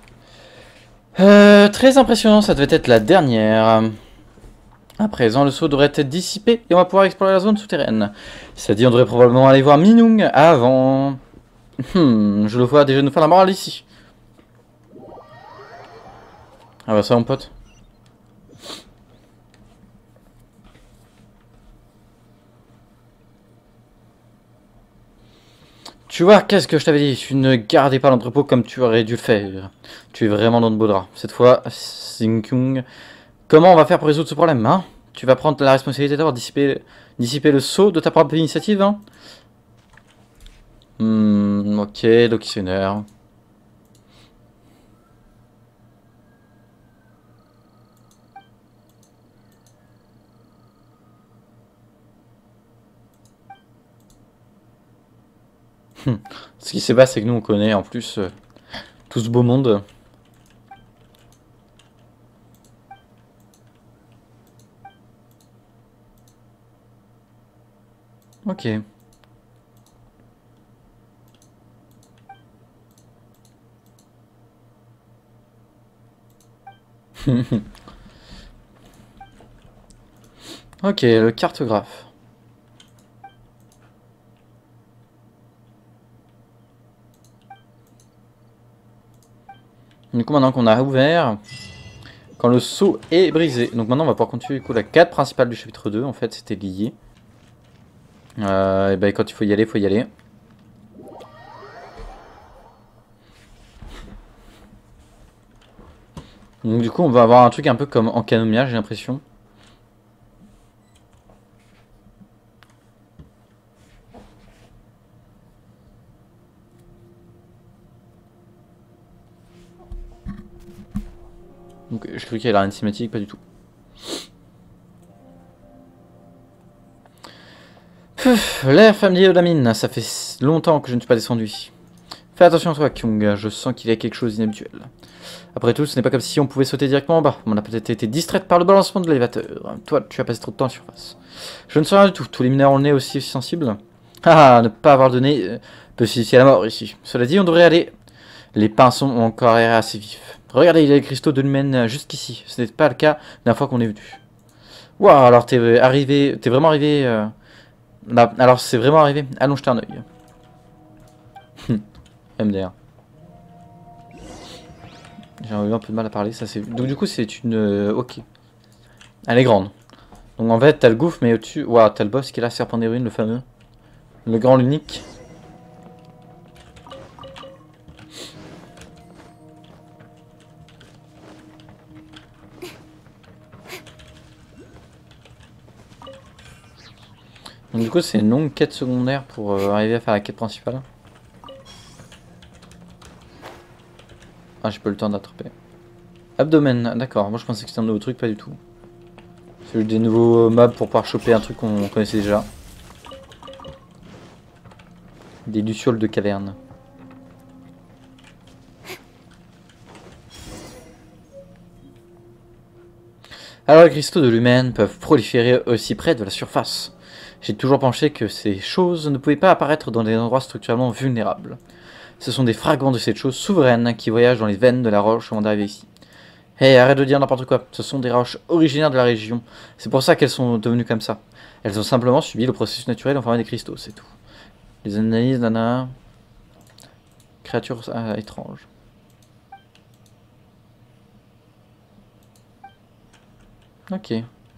Très impressionnant, ça devait être la dernière. À présent, le saut devrait être dissipé et on va pouvoir explorer la zone souterraine. Ça dit, on devrait probablement aller voir Minung avant. Je le vois déjà nous faire la morale ici. Ah bah ça mon pote. Tu vois, qu'est-ce que je t'avais dit? Tu ne gardais pas l'entrepôt comme tu aurais dû le faire. Tu es vraiment dans de beaux draps. Cette fois, Xingqiong, comment on va faire pour résoudre ce problème, hein? Tu vas prendre la responsabilité d'avoir dissiper le sceau de ta propre initiative, hein? Ok, donc il s'énerve. Ce qui se passe, c'est que nous, on connaît en plus tout ce beau monde. Ok. Ok, le cartographe. Du coup, maintenant qu'on a ouvert, quand le seau est brisé. Donc maintenant, on va pouvoir continuer du coup, la quête principale du chapitre 2. En fait, c'était lié. Et ben, quand il faut y aller, il faut y aller. Donc du coup, on va avoir un truc un peu comme en Canomia, j'ai l'impression. Donc je croyais qu'il y avait une cinématique, pas du tout. L'air familier de la mine, ça fait longtemps que je ne suis pas descendu ici. Fais attention à toi, Kyung, je sens qu'il y a quelque chose d'inhabituel. Après tout, ce n'est pas comme si on pouvait sauter directement en bas. On a peut-être été distraite par le balancement de l'élévateur. Toi, tu as passé trop de temps en surface. Je ne sais rien du tout. Tous les mineurs ont le nez aussi sensible. Ah, ne pas avoir de nez peut signifier la mort ici. Cela dit, on devrait aller. Les pinceaux ont encore l'air assez vifs. Regardez, il y a les cristaux de lumen jusqu'ici. Ce n'était pas le cas la fois qu'on est venu. Waouh, alors t'es vraiment arrivé. Là, alors c'est vraiment arrivé. Allons jeter un œil. MDR. J'ai eu un peu de mal à parler, ça c'est. Donc du coup c'est une. Ok. Elle est grande. Donc en fait t'as le gouffre mais au-dessus. Waouh, t'as le boss qui est là, Serpent des ruines, le fameux. Le grand, l'unique. Donc, du coup, c'est une longue quête secondaire pour arriver à faire la quête principale. Ah, j'ai pas eu le temps d'attraper. Abdomen, d'accord. Moi, je pensais que c'était un nouveau truc, pas du tout. C'est des nouveaux mobs pour pouvoir choper un truc qu'on connaissait déjà. Des lucioles de caverne. Alors les cristaux de l'humaine peuvent proliférer aussi près de la surface. J'ai toujours pensé que ces choses ne pouvaient pas apparaître dans des endroits structurellement vulnérables. Ce sont des fragments de cette chose souveraine qui voyagent dans les veines de la roche avant d'arriver ici. Hé, arrête de dire n'importe quoi. Ce sont des roches originaires de la région. C'est pour ça qu'elles sont devenues comme ça. Elles ont simplement subi le processus naturel en formant des cristaux, c'est tout. Les analyses d'un créatures étranges. Ok.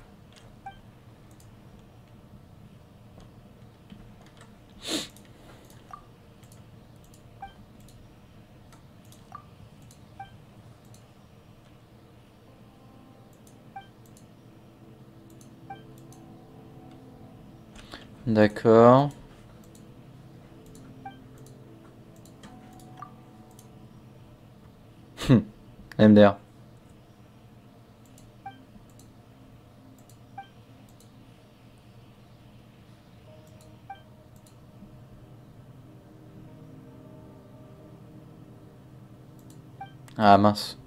D'accord. MDR. Ah mince.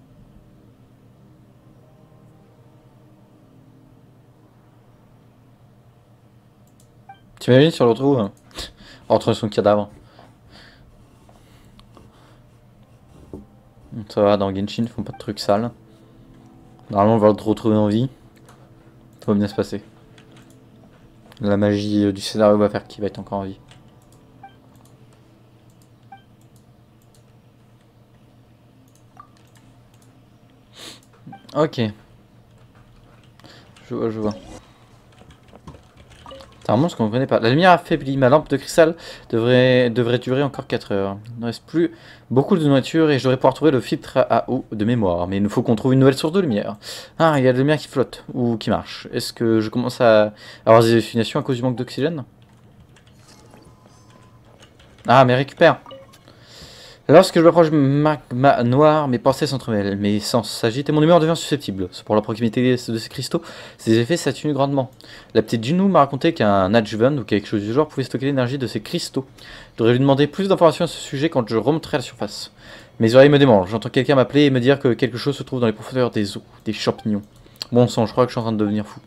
T'imagines sur le trou entre son cadavre. Ça va, dans Genshin, ils font pas de trucs sales. Normalement, on va le retrouver en vie. Ça va bien se passer. La magie du scénario va faire qu'il va être encore en vie. Ok. Je vois, je vois. C'est un monstre qu'on ne connaît pas. La lumière affaiblie. Ma lampe de cristal devrait durer encore 4 heures. Il ne reste plus beaucoup de nourriture et je devrais pouvoir trouver le filtre à eau de mémoire. Mais il nous faut qu'on trouve une nouvelle source de lumière. Ah, il y a de la lumière qui flotte ou qui marche. Est-ce que je commence à avoir des hallucinations à cause du manque d'oxygène? Ah, mais récupère. Lorsque je m'approche du magma noir, mes pensées s'entremêlent, mes sens s'agitent et mon humeur devient susceptible. Pour la proximité de ces cristaux, ces effets s'atténuent grandement. La petite Juno m'a raconté qu'un adjuvant ou quelque chose du genre pouvait stocker l'énergie de ces cristaux. Je devrais lui demander plus d'informations à ce sujet quand je remonterai à la surface. Mes oreilles me démangent, j'entends quelqu'un m'appeler et me dire que quelque chose se trouve dans les profondeurs des eaux, des champignons. Bon sang, je crois que je suis en train de devenir fou.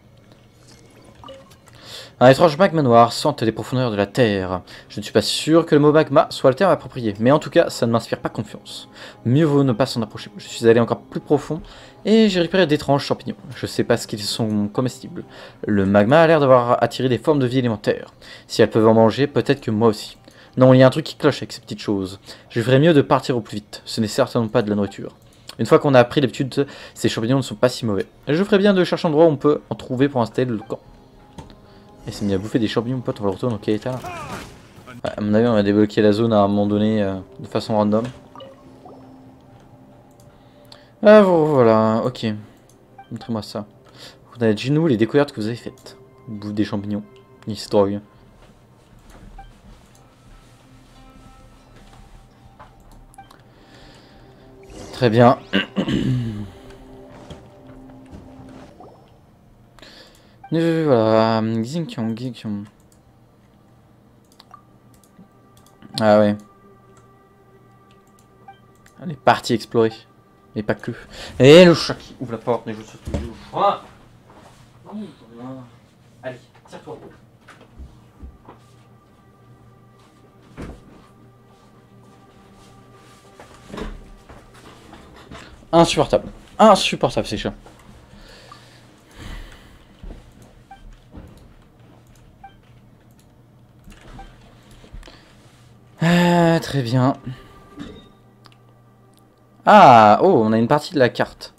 Un étrange magma noir sente les profondeurs de la Terre. Je ne suis pas sûr que le mot magma soit le terme approprié, mais en tout cas, ça ne m'inspire pas confiance. Mieux vaut ne pas s'en approcher. Je suis allé encore plus profond et j'ai récupéré d'étranges champignons. Je sais pas ce qu'ils sont comestibles. Le magma a l'air d'avoir attiré des formes de vie élémentaires. Si elles peuvent en manger, peut-être que moi aussi. Non, il y a un truc qui cloche avec ces petites choses. Je ferais mieux de partir au plus vite. Ce n'est certainement pas de la nourriture. Une fois qu'on a appris l'habitude, ces champignons ne sont pas si mauvais. Je ferais bien de chercher un endroit où on peut en trouver pour installer le camp. Et c'est mis à bouffer des champignons, pote, on va le retourner dans quel état là? Ouais, à mon avis, on va débloquer la zone à un moment donné de façon random. Ah voilà, ok. Montrez-moi ça. Vous avez dit nous les découvertes que vous avez faites. Bouffe des champignons. Histoire. Très bien. Voilà, Xinqiang. Ah ouais. Allez, parti explorer. Et pas que. Et le chat qui ouvre la porte, mais je saute le chat. Allez, tire-toi. Insupportable. Insupportable ces chats. Très bien. Ah, oh, on a une partie de la carte.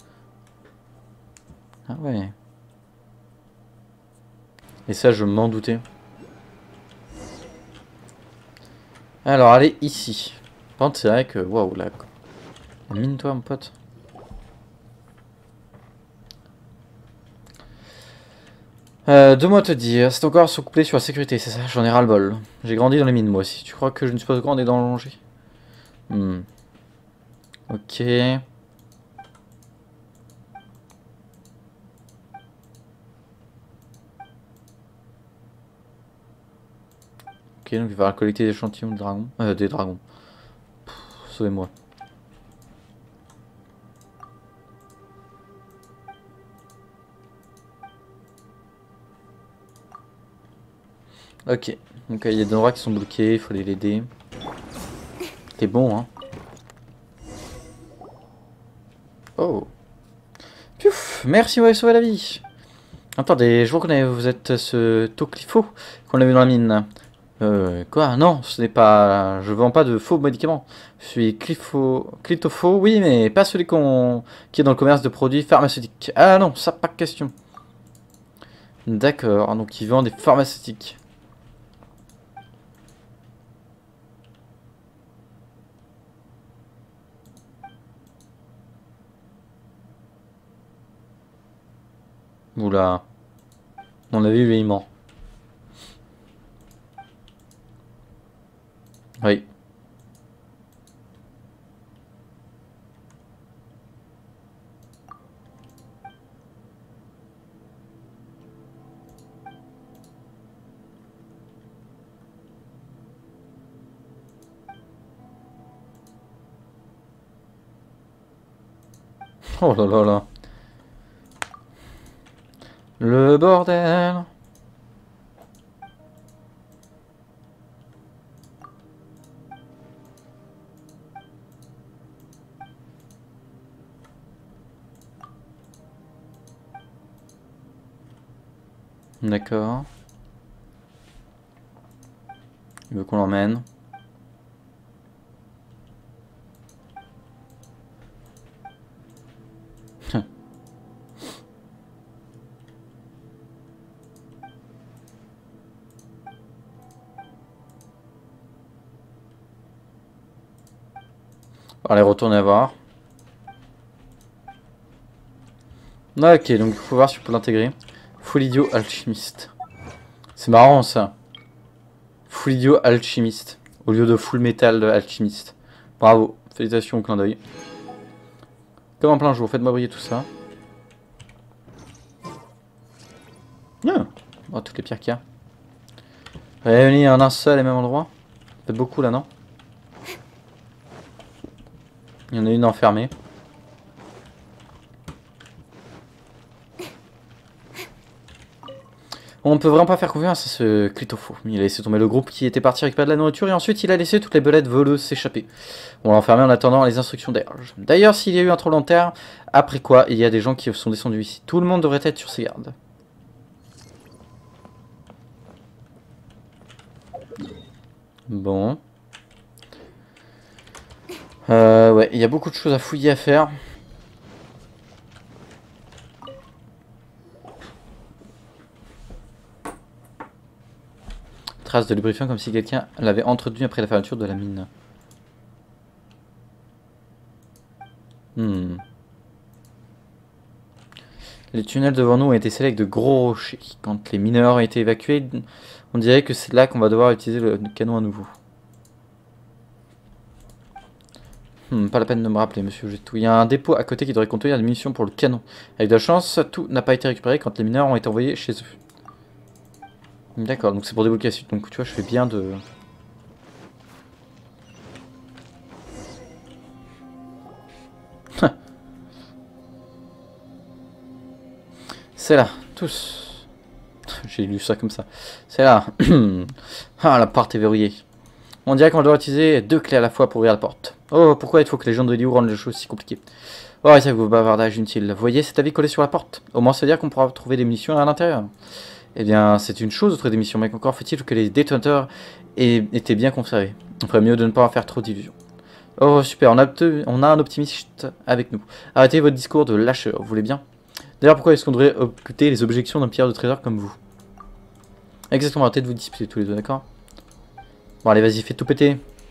Ah ouais. Et ça, je m'en doutais. Alors, allez ici. Par contre, c'est vrai que... Waouh, là... Mine-toi, mon pote. Deux mots à te dire. C'est encore se coupler sur la sécurité, c'est ça? J'en ai ras-le-bol. J'ai grandi dans les mines, moi aussi. Tu crois que je ne suis pas grandi dans le danger? Ok. Ok, donc il va collecter des échantillons de dragons. Des dragons. Sauvez-moi. Ok. Donc il y a des endroits qui sont bloqués, il faut aller l'aider. T'es bon, hein. Oh. Piouf. Merci, ouais, sauver la vie. Attendez, je vous reconnais, vous êtes ce Toclifo qu'on a vu dans la mine. Quoi? Non, ce n'est pas... Je vends pas de faux médicaments. Je suis Clitopho, oui, mais pas celui qui est dans le commerce de produits pharmaceutiques. Ah non, ça, pas de question. D'accord, donc il vend des pharmaceutiques. Oula. On a vu, lui, il ment. Oui. Oh là là là. Le bordel. D'accord. Il veut qu'on l'emmène. Allez, retourner voir. Ok, donc il faut voir si je peux l'intégrer. Full idiot alchimiste. C'est marrant ça. Full idiot alchimiste. Au lieu de full metal alchimiste. Bravo. Félicitations au clin d'œil. Comme en plein jour, faites-moi briller tout ça. Ah. Oh, toutes les pierres qu'il y a. Réunis en un seul et même endroit. C'est beaucoup là, non? Il y en a une enfermée. On peut vraiment pas faire confiance à ce Clitopho. Il a laissé tomber le groupe qui était parti récupérer de la nourriture et ensuite il a laissé toutes les belettes voleuses s'échapper. On l'a enfermé en attendant les instructions d'Erge. D'ailleurs, s'il y a eu un tremblement de terre, après quoi, il y a des gens qui sont descendus ici. Tout le monde devrait être sur ses gardes. Bon. Ouais, il y a beaucoup de choses à fouiller à faire. Trace de lubrifiant comme si quelqu'un l'avait entretenu après la fermeture de la mine. Les tunnels devant nous ont été scellés avec de gros rochers. Quand les mineurs ont été évacués, on dirait que c'est là qu'on va devoir utiliser le canon à nouveau. Pas la peine de me rappeler, monsieur Jetou. Il y a un dépôt à côté qui devrait contenir des munitions pour le canon. Avec de la chance, tout n'a pas été récupéré quand les mineurs ont été envoyés chez eux. D'accord, donc c'est pour débloquer la suite. Donc tu vois, je fais bien de... C'est là, tous. J'ai lu ça comme ça. C'est là. Ah, la porte est verrouillée. On dirait qu'on doit utiliser 2 clés à la fois pour ouvrir la porte. Oh, pourquoi il faut que les gens de Liu rendent les choses si compliquées? Oh, c'est vos bavardages inutiles. Voyez cet avis collé sur la porte. Au moins, ça veut dire qu'on pourra trouver des munitions à l'intérieur. Eh bien, c'est une chose de trouver des munitions, mais encore faut-il que les détonateurs aient été bien conservés. On ferait mieux de ne pas en faire trop d'illusions. Oh, super, on a un optimiste avec nous. Arrêtez votre discours de lâcheur, vous voulez bien? D'ailleurs, pourquoi est-ce qu'on devrait occulter les objections d'un pilleur de trésor comme vous? Exactement, arrêtez de vous disputer tous les deux, d'accord? Bon, allez, vas-y, fais tout péter.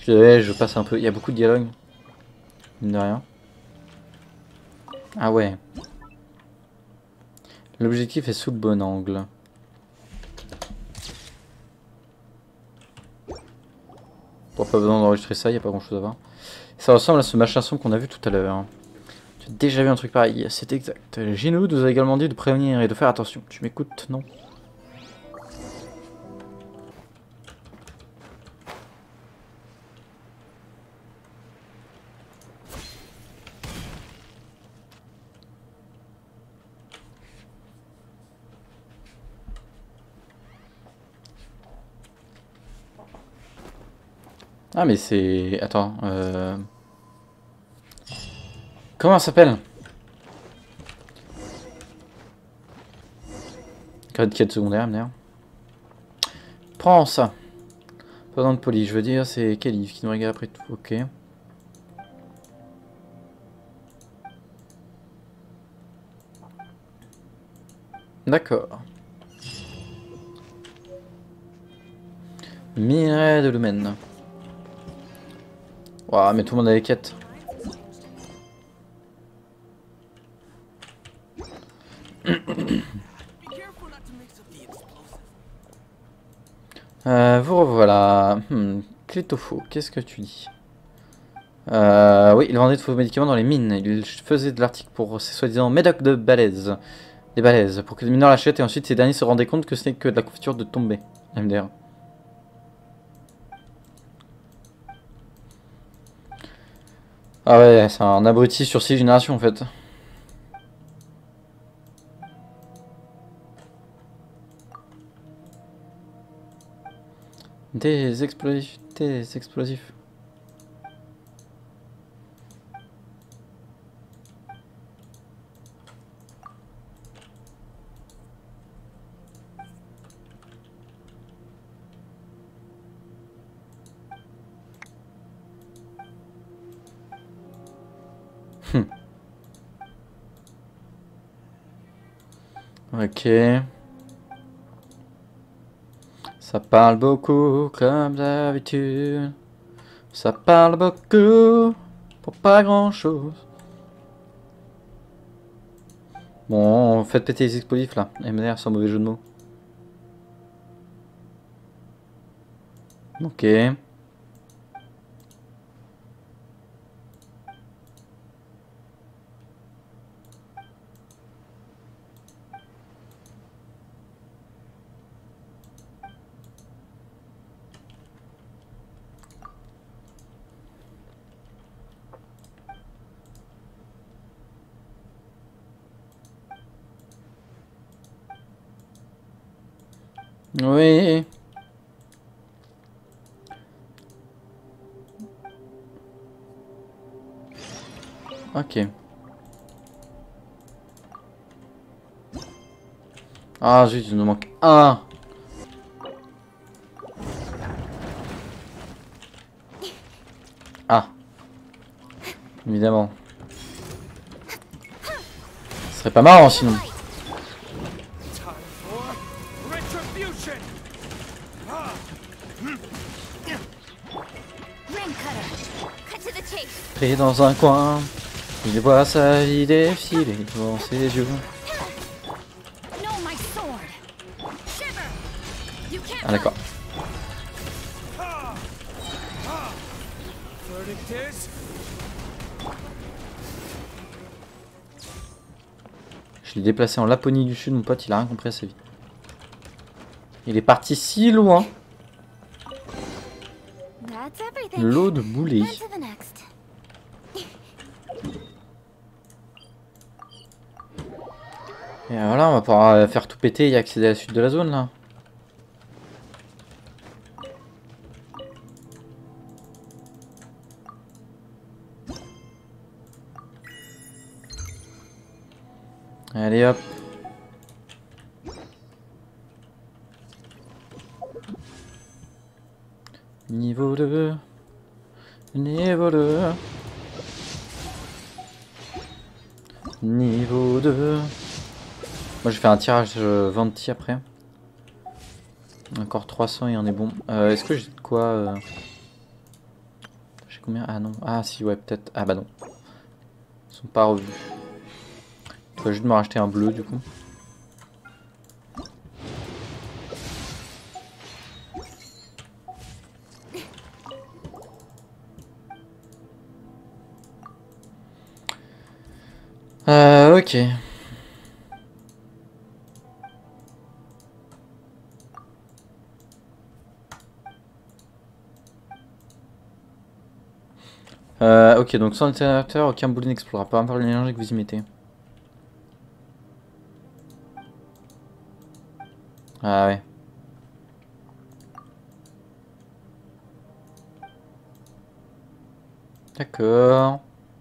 Je passe un peu. Il y a beaucoup de dialogue. Mine de rien. Ah ouais. L'objectif est sous le bon angle. Bon, pas besoin d'enregistrer ça, il n'y a pas grand chose à voir. Ça ressemble à ce machin son qu'on a vu tout à l'heure. Tu as déjà vu un truc pareil, c'est exact. Gino nous a également dit de prévenir et de faire attention. Tu m'écoutes, non? Ah mais c'est... Attends, comment ça s'appelle? Code quête secondaire, d'ailleurs. Prends ça. Pas besoin de poli, je veux dire, c'est Khalif qui nous regarde après tout. Ok. D'accord. Minerai de Lumen. Ouah, mais tout le monde a les quêtes. Vous revoilà. Clétopho, qu'est-ce que tu dis? Oui, il vendait de faux médicaments dans les mines. Il faisait de l'article pour ses soi-disant médocs de balèze. Des balaises, pour que les mineurs l'achètent et ensuite ces derniers se rendaient compte que ce n'est que de la confiture de tombée. MDR. Ah ouais, c'est un abruti sur 6 générations en fait. Des explosifs, des explosifs. Ok. Ça parle beaucoup comme d'habitude. Ça parle beaucoup pour pas grand chose. Bon, faites péter les explosifs là. MDR sans mauvais jeu de mots. Ok. Oui. Ok. Ah zut, il nous manque un. Ah. Évidemment. Ce serait pas marrant sinon. Pris dans un coin, il voit sa vie défiler devant ses yeux. Ah d'accord. Je l'ai déplacé en Laponie du Sud, mon pote, il a rien compris à sa vie. Il est parti si loin. L'eau de boulet. Et voilà, on va pouvoir faire tout péter et accéder à la suite de la zone là. Allez hop. Niveau 2. Niveau 2. Niveau 2. Moi je fais un tirage venti après. Encore 300 et on est bon. Est-ce que j'ai de quoi combien? Ah non. Ah si, ouais, peut-être. Ah bah non. Ils sont pas revus. Je dois juste me racheter un bleu du coup. Ok. Ok, donc sans détonateur, aucun boulet n'explosera pas par l'énergie que vous y mettez. Ah ouais. D'accord.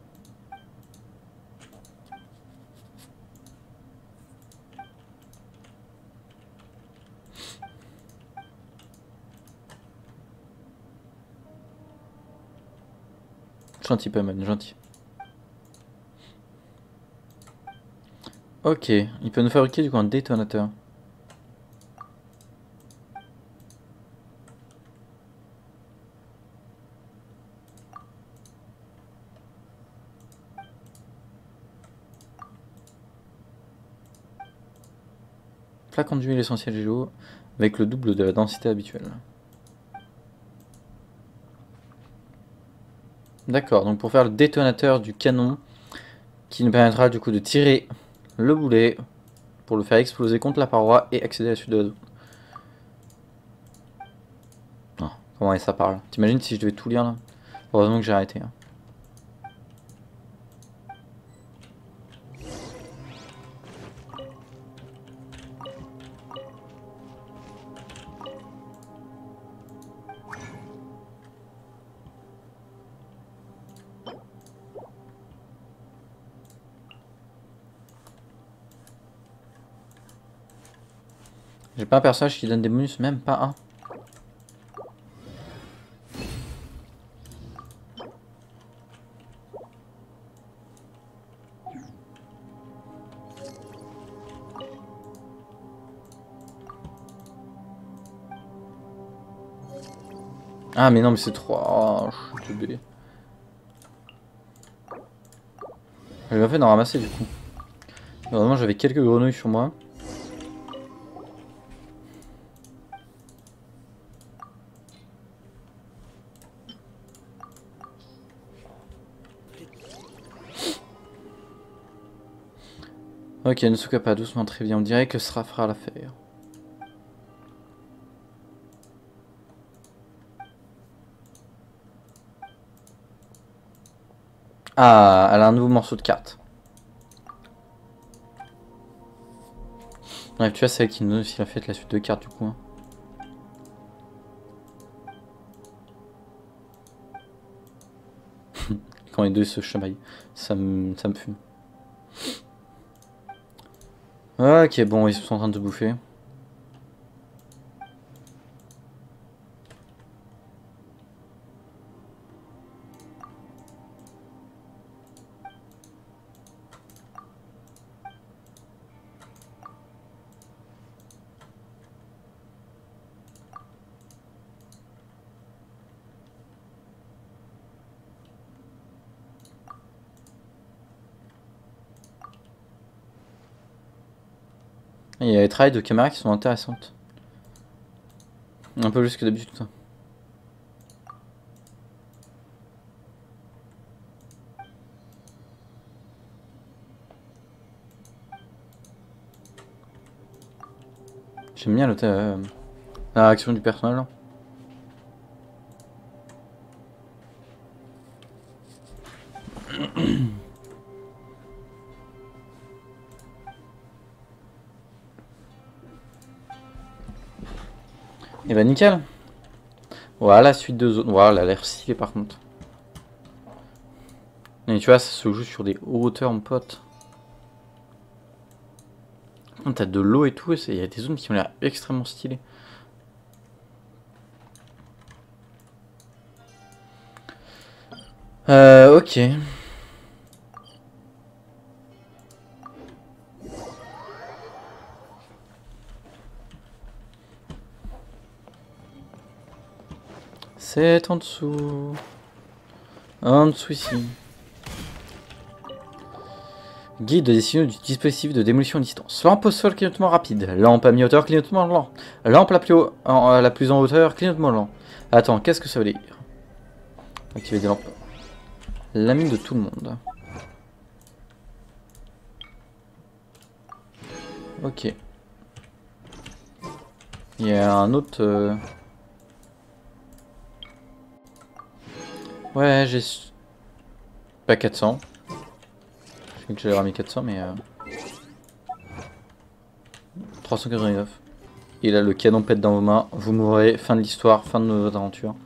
Gentil Paimon, gentil. Ok, il peut nous fabriquer du coup un détonateur. Flacon d'huile essentielle géo avec le double de la densité habituelle. D'accord, donc pour faire le détonateur du canon qui nous permettra du coup de tirer le boulet pour le faire exploser contre la paroi et accéder à la suite de la zone. Oh, comment ça parle? T'imagines si je devais tout lire là? Heureusement que j'ai arrêté. Hein. J'ai pas un personnage qui donne des bonus, même pas un. Ah mais non mais c'est trop... Oh, je suis teubé. J'ai bien fait d'en ramasser du coup. Heureusement j'avais quelques grenouilles sur moi. Ok, ne se pas doucement, très bien. On dirait que Sra fera l'affaire. Ah, elle a un nouveau morceau de carte. Ouais, tu vois, c'est elle qui nous donne aussi la fête, la suite de cartes du coup. Hein. Quand les deux se chamaillent, ça me fume. Ok, bon, ils sont en train de se bouffer. Il y a des travails de caméra qui sont intéressantes. Un peu plus que d'habitude. J'aime bien la réaction du personnage. Et bah nickel. Voilà, suite de zone. Voilà, elle a l'air stylée par contre. Et tu vois, ça se joue sur des hauteurs, mon pote. T'as de l'eau et tout, et il y a des zones qui ont l'air extrêmement stylées. Ok. C'est en dessous. En dessous ici. Guide de décision du dispositif de démolition à distance. Lampe au sol, clignotement rapide. Lampe à mi-hauteur, clignotement lent. Lampe la plus en hauteur, clignotement lent. Attends, qu'est-ce que ça veut dire? Activer des lampes. La mine de tout le monde. Ok. Il y a un autre... Ouais, j'ai... Pas 400. Je sais que j'avais remis 400, mais... 389. Et là, le canon pète dans vos mains. Vous mourrez. Fin de l'histoire. Fin de notre aventure.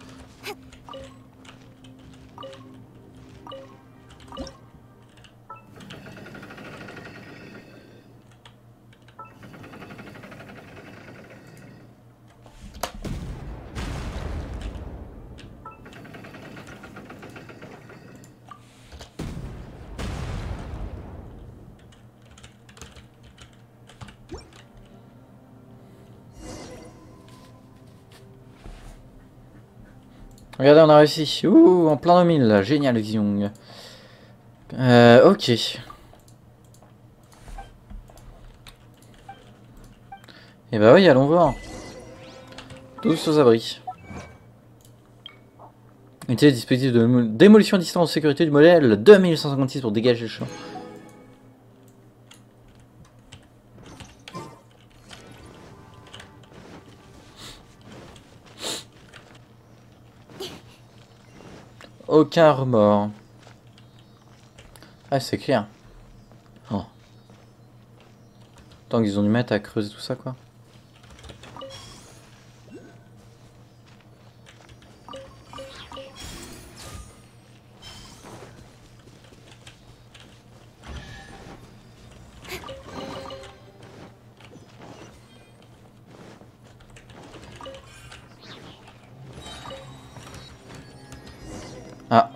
Regardez, on a réussi. Ouh, en plein 2000 là. Génial, Xiong. Ok. Et bah oui, allons voir. Tous aux abris. Utilisez le dispositif de démolition à distance de sécurité du modèle 2156 pour dégager le champ. Aucun remords. Ah, c'est clair. Oh. Tant qu'ils ont dû mettre à creuser tout ça, quoi. Ah.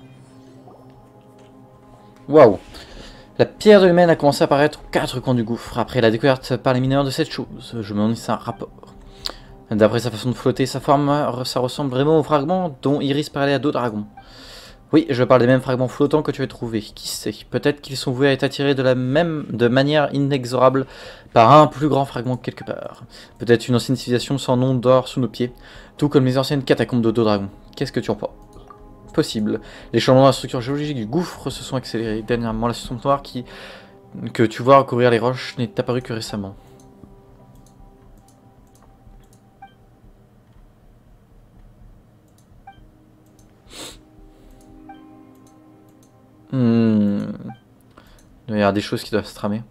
Waouh. La pierre de l'humaine a commencé à apparaître aux quatre coins du gouffre, après la découverte par les mineurs de cette chose. Je me demande si c'est un rapport. D'après sa façon de flotter, sa forme, ça ressemble vraiment aux fragments dont Iris parlait à d'autres dragons. Oui, je parle des mêmes fragments flottants que tu as trouvés. Qui sait? Peut-être qu'ils sont voués à être attirés de manière inexorable par un plus grand fragment quelque part. Peut-être une ancienne civilisation sans nom dort sous nos pieds, tout comme les anciennes catacombes de deux dragons. Qu'est-ce que tu en penses? Possible. Les changements dans la structure géologique du gouffre se sont accélérés. Dernièrement, la sombre noire que tu vois recouvrir les roches n'est apparue que récemment. Il doit y avoir des choses qui doivent se tramer.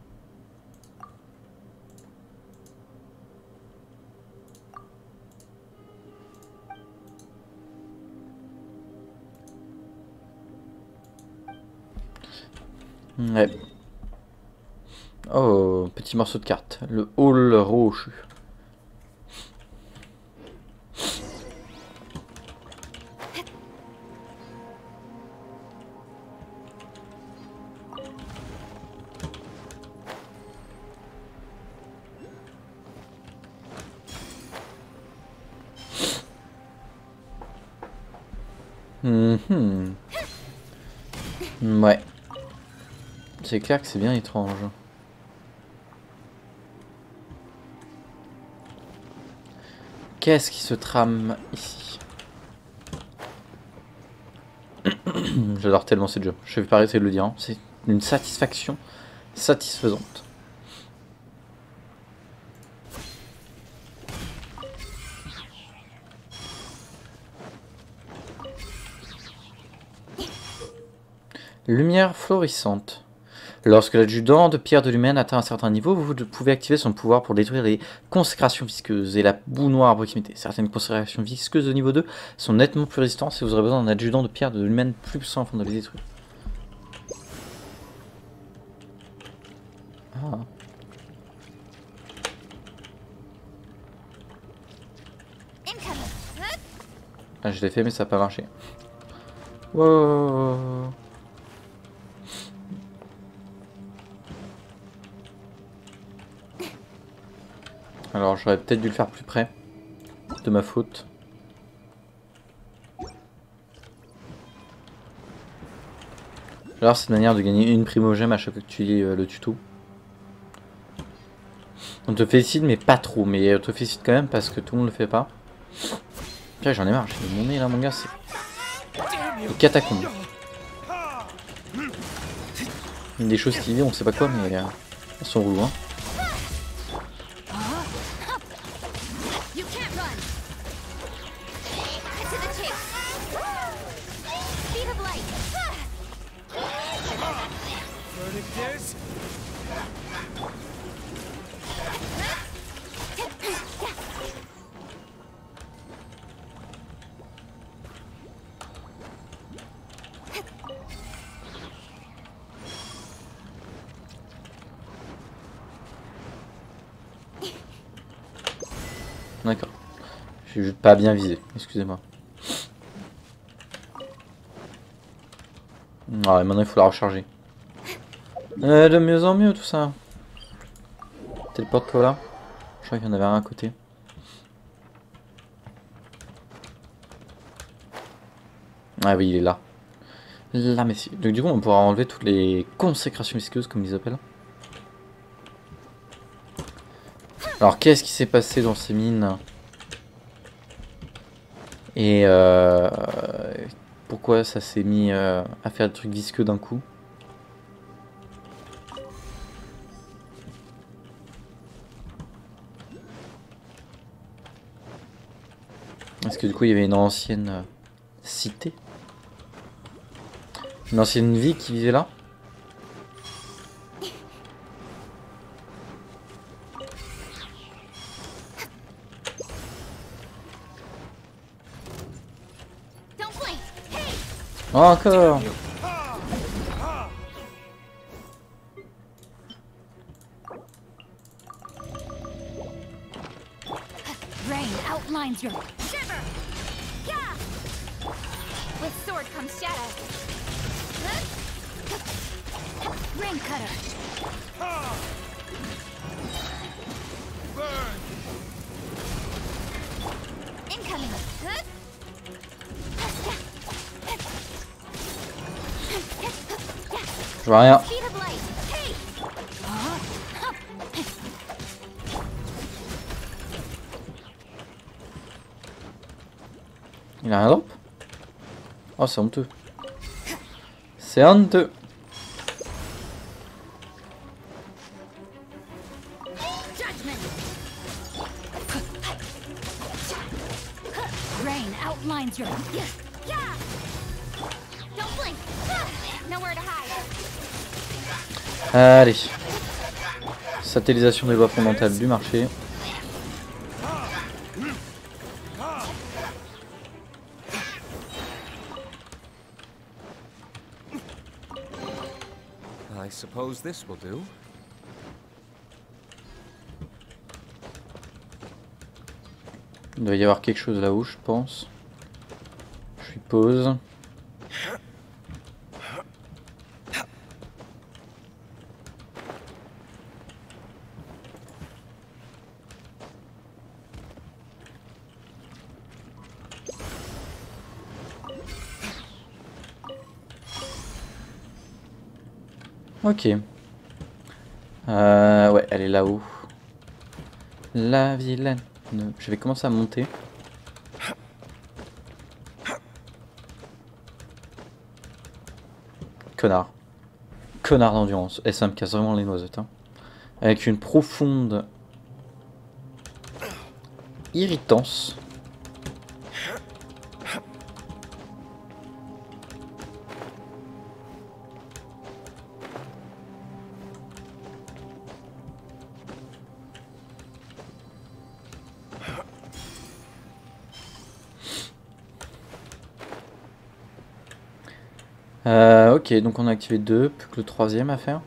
Ouais. Oh, petit morceau de carte. Le hall rochu. Ouais. C'est clair que c'est bien étrange. Qu'est-ce qui se trame ici? J'adore tellement ce jeu. Je vais pas arrêter de le dire. Hein. C'est une satisfaction satisfaisante. Lumière florissante. Lorsque l'adjudant de pierre de l'humaine atteint un certain niveau, vous pouvez activer son pouvoir pour détruire les consécrations visqueuses et la boue noire à proximité. Certaines consécrations visqueuses de niveau 2 sont nettement plus résistantes et vous aurez besoin d'un adjudant de pierre de l'humaine plus puissant afin de les détruire. Ah. Ah, je l'ai fait mais ça n'a pas marché. Wow. Alors j'aurais peut-être dû le faire plus près. De ma faute. Alors c'est une manière de gagner une primogème à chaque fois que tu lis le tuto. On te félicite mais pas trop, mais on te félicite quand même parce que tout le monde le fait pas. Putain j'en ai marre, j'ai mon nez là mon gars, c'est des catacombes. Une des choses qui dit on sait pas quoi mais elles sont reloues hein. D'accord. J'ai juste pas bien visé, excusez-moi. Ah et maintenant il faut la recharger. De mieux en mieux tout ça. Téléporte-toi là. Je crois qu'il y en avait un à côté. Ah oui il est là. Là mais si. Donc du coup on pourra enlever toutes les consécrations visqueuses comme ils appellent. Alors qu'est-ce qui s'est passé dans ces mines? Et pourquoi ça s'est mis à faire des trucs visqueux d'un coup? Est-ce que du coup il y avait une ancienne cité? Une ancienne vie qui vivait là? Oh, encore. Rain outlines your shiver. Yeah. With sword comes shadow. Rain cutter. Burn. Incoming. Je vois rien. Speed of light. Hey. Il a rien d'autre? Oh c'est honteux. C'est honteux. Judgment. Rain outlines your yeah. Don't blink. Nowhere to hide. Allez. Satellisation des lois fondamentales du marché. I suppose this will do. Il doit y avoir quelque chose là-haut, je pense. Je suppose. Ok. Ouais, elle est là-haut. La vilaine. Je vais commencer à monter. Connard. Connard d'endurance. Et ça me casse vraiment les noisettes. Hein. Avec une profonde irritance. Ok, donc on a activé 2, plus que le troisième à faire.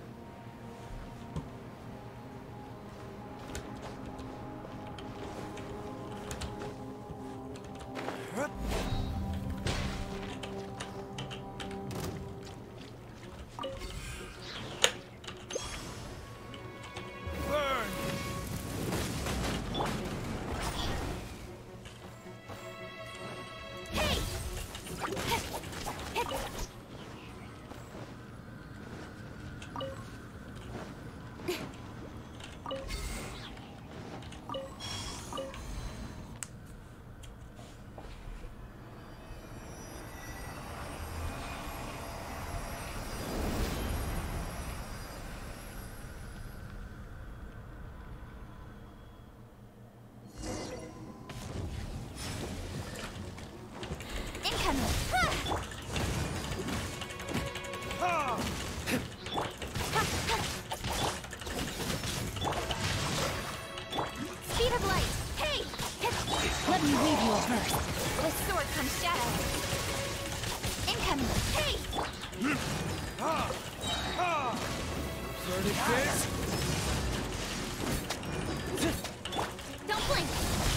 Don't blink.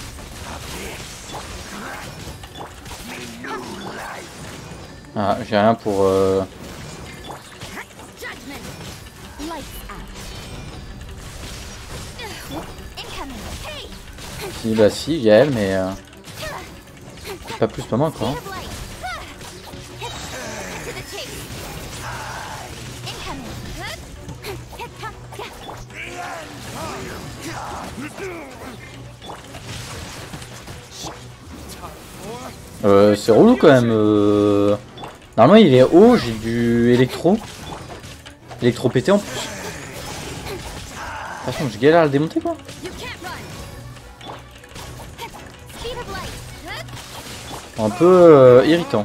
Ah, j'ai rien pour... Judgment. Lights out. Incoming. Hey. Si, bah si, il y a elle, mais... Pas plus, pas moins, quoi. Speed of light. To the chase. Incoming. C'est relou quand même. Normalement il est haut, j'ai du électro. Électro pété en plus. De toute façon, je galère à le démonter quoi. You can't run. Speed of light. Un peu irritant.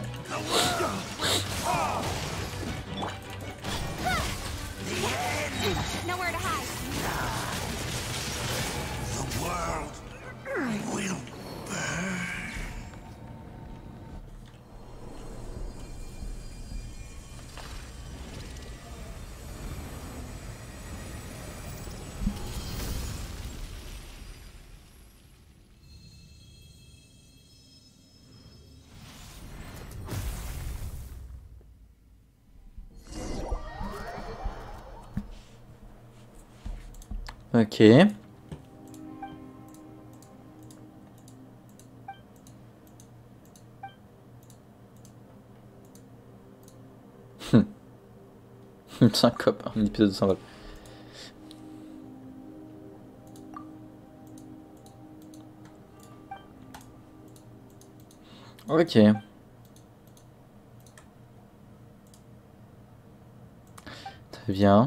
Nowhere to hide. Ok. Syncope, un épisode de 100 balles. Ok. Très bien.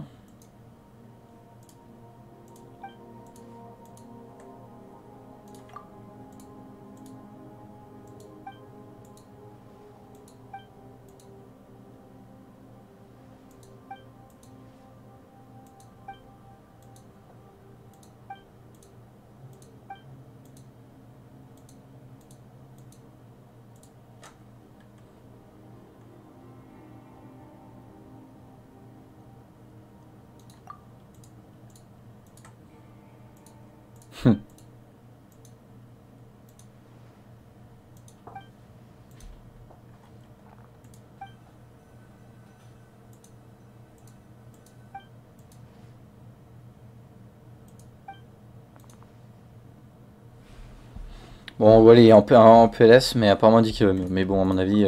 Bon, voilà, il est en PLS, mais apparemment il dit qu'il va mieux. Mais bon, à mon avis...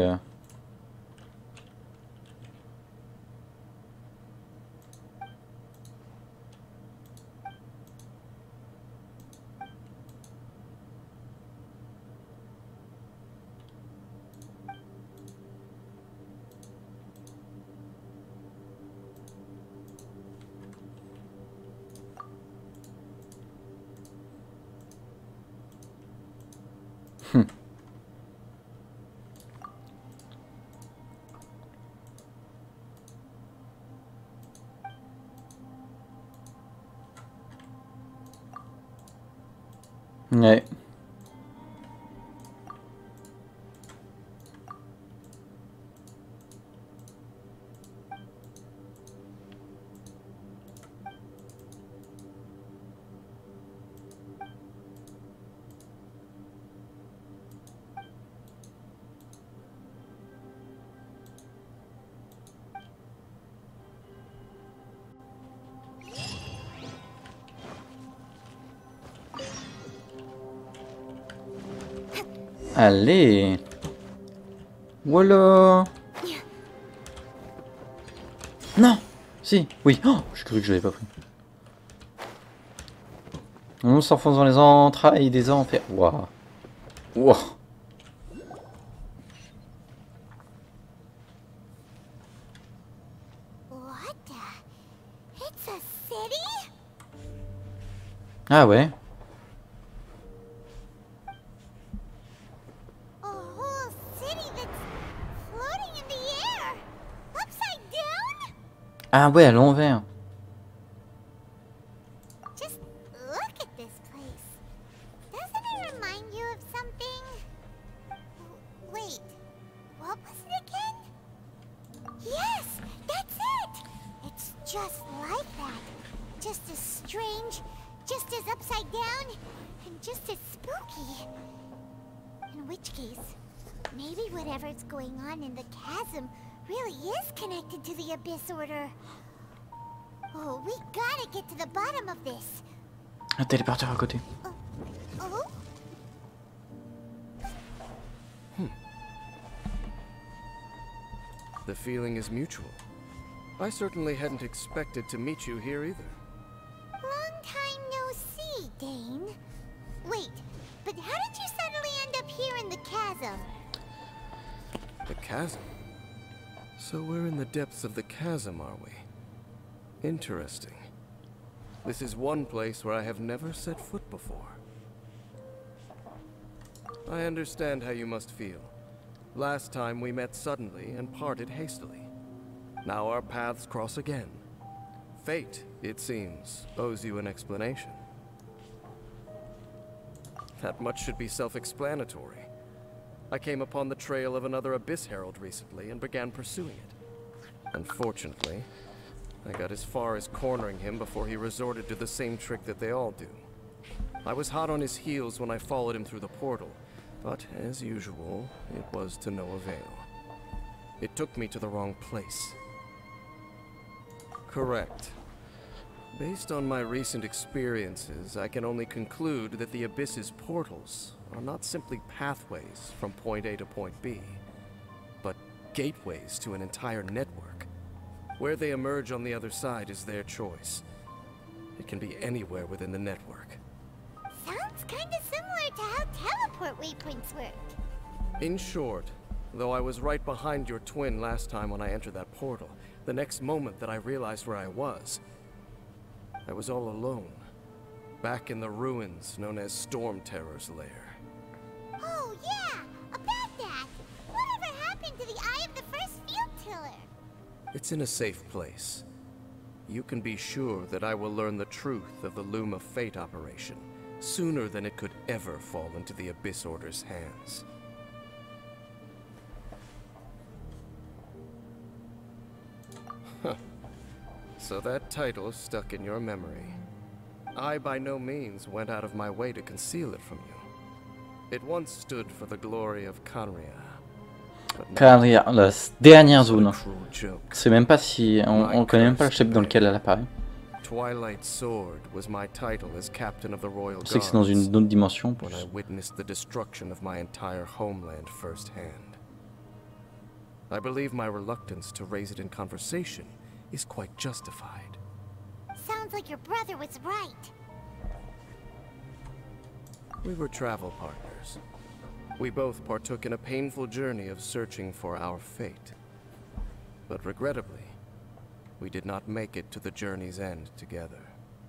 Ouais. Allez. Voilà. Non. Si. Oui. Oh, j'ai cru que je l'avais pas pris. On s'enfonce dans les entrailles des enfers. Waouh. Waouh. What the? It's a city? Ah ouais. A whole city that's floating in the air? Upside down? Ah ouais, à l'envers. Just look at this place. Doesn't it remind you of something? Wait, what was it again? Yes, that's it! It's just like that. Just as strange, just as upside down, and just as spooky. In which case, maybe whatever's going on in the chasm really is connected to the Abyss Order. Oh, we gotta get to the bottom of this. Un téléporteur à côté. Oh? The feeling is mutual. I certainly hadn't expected to meet you here either. Long time no see, Dane. Wait, but how did you suddenly end up here in the chasm? The chasm? So we're in the depths of the chasm, are we? Interesting. This is one place where I have never set foot before. I understand how you must feel. Last time we met suddenly and parted hastily. Now our paths cross again. Fate, it seems, owes you an explanation. That much should be self-explanatory. I came upon the trail of another Abyss Herald recently and began pursuing it. Unfortunately, I got as far as cornering him before he resorted to the same trick that they all do. I was hot on his heels when I followed him through the portal, but as usual, it was to no avail. It took me to the wrong place. Correct. Based on my recent experiences, I can only conclude that the Abyss's portals are not simply pathways from point A to point B, but gateways to an entire network. Where they emerge on the other side is their choice. It can be anywhere within the network. Sounds kinda similar to how teleport waypoints work. In short, though I was right behind your twin last time when I entered that portal, the next moment that I realized where I was all alone, back in the ruins known as Storm Terror's lair. Oh yeah, about that. Whatever happened to the Eye of the First Field Tiller? It's in a safe place. You can be sure that I will learn the truth of the Loom of Fate operation sooner than it could ever fall into the Abyss Order's hands. Huh. So that title stuck in your memory. I by no means went out of my way to conceal it from you. It once stood for the glory of Khaenri'ah. Khaenri'ah, la dernière zone. Cruel joke. C'est même pas si on connaît même pas le chapitre dans lequel elle apparaît. Twilight Sword was my title as captain of the Royal Je sais que c'est dans une Guards autre dimension. when I witnessed the destruction of my entire homeland firsthand. I believe my reluctance to raise it in conversation is quite justified. Sounds like your brother was right. We were travel partners. We both partook in a painful journey of searching for our fate. But regrettably, we did not make it to the journey's end together.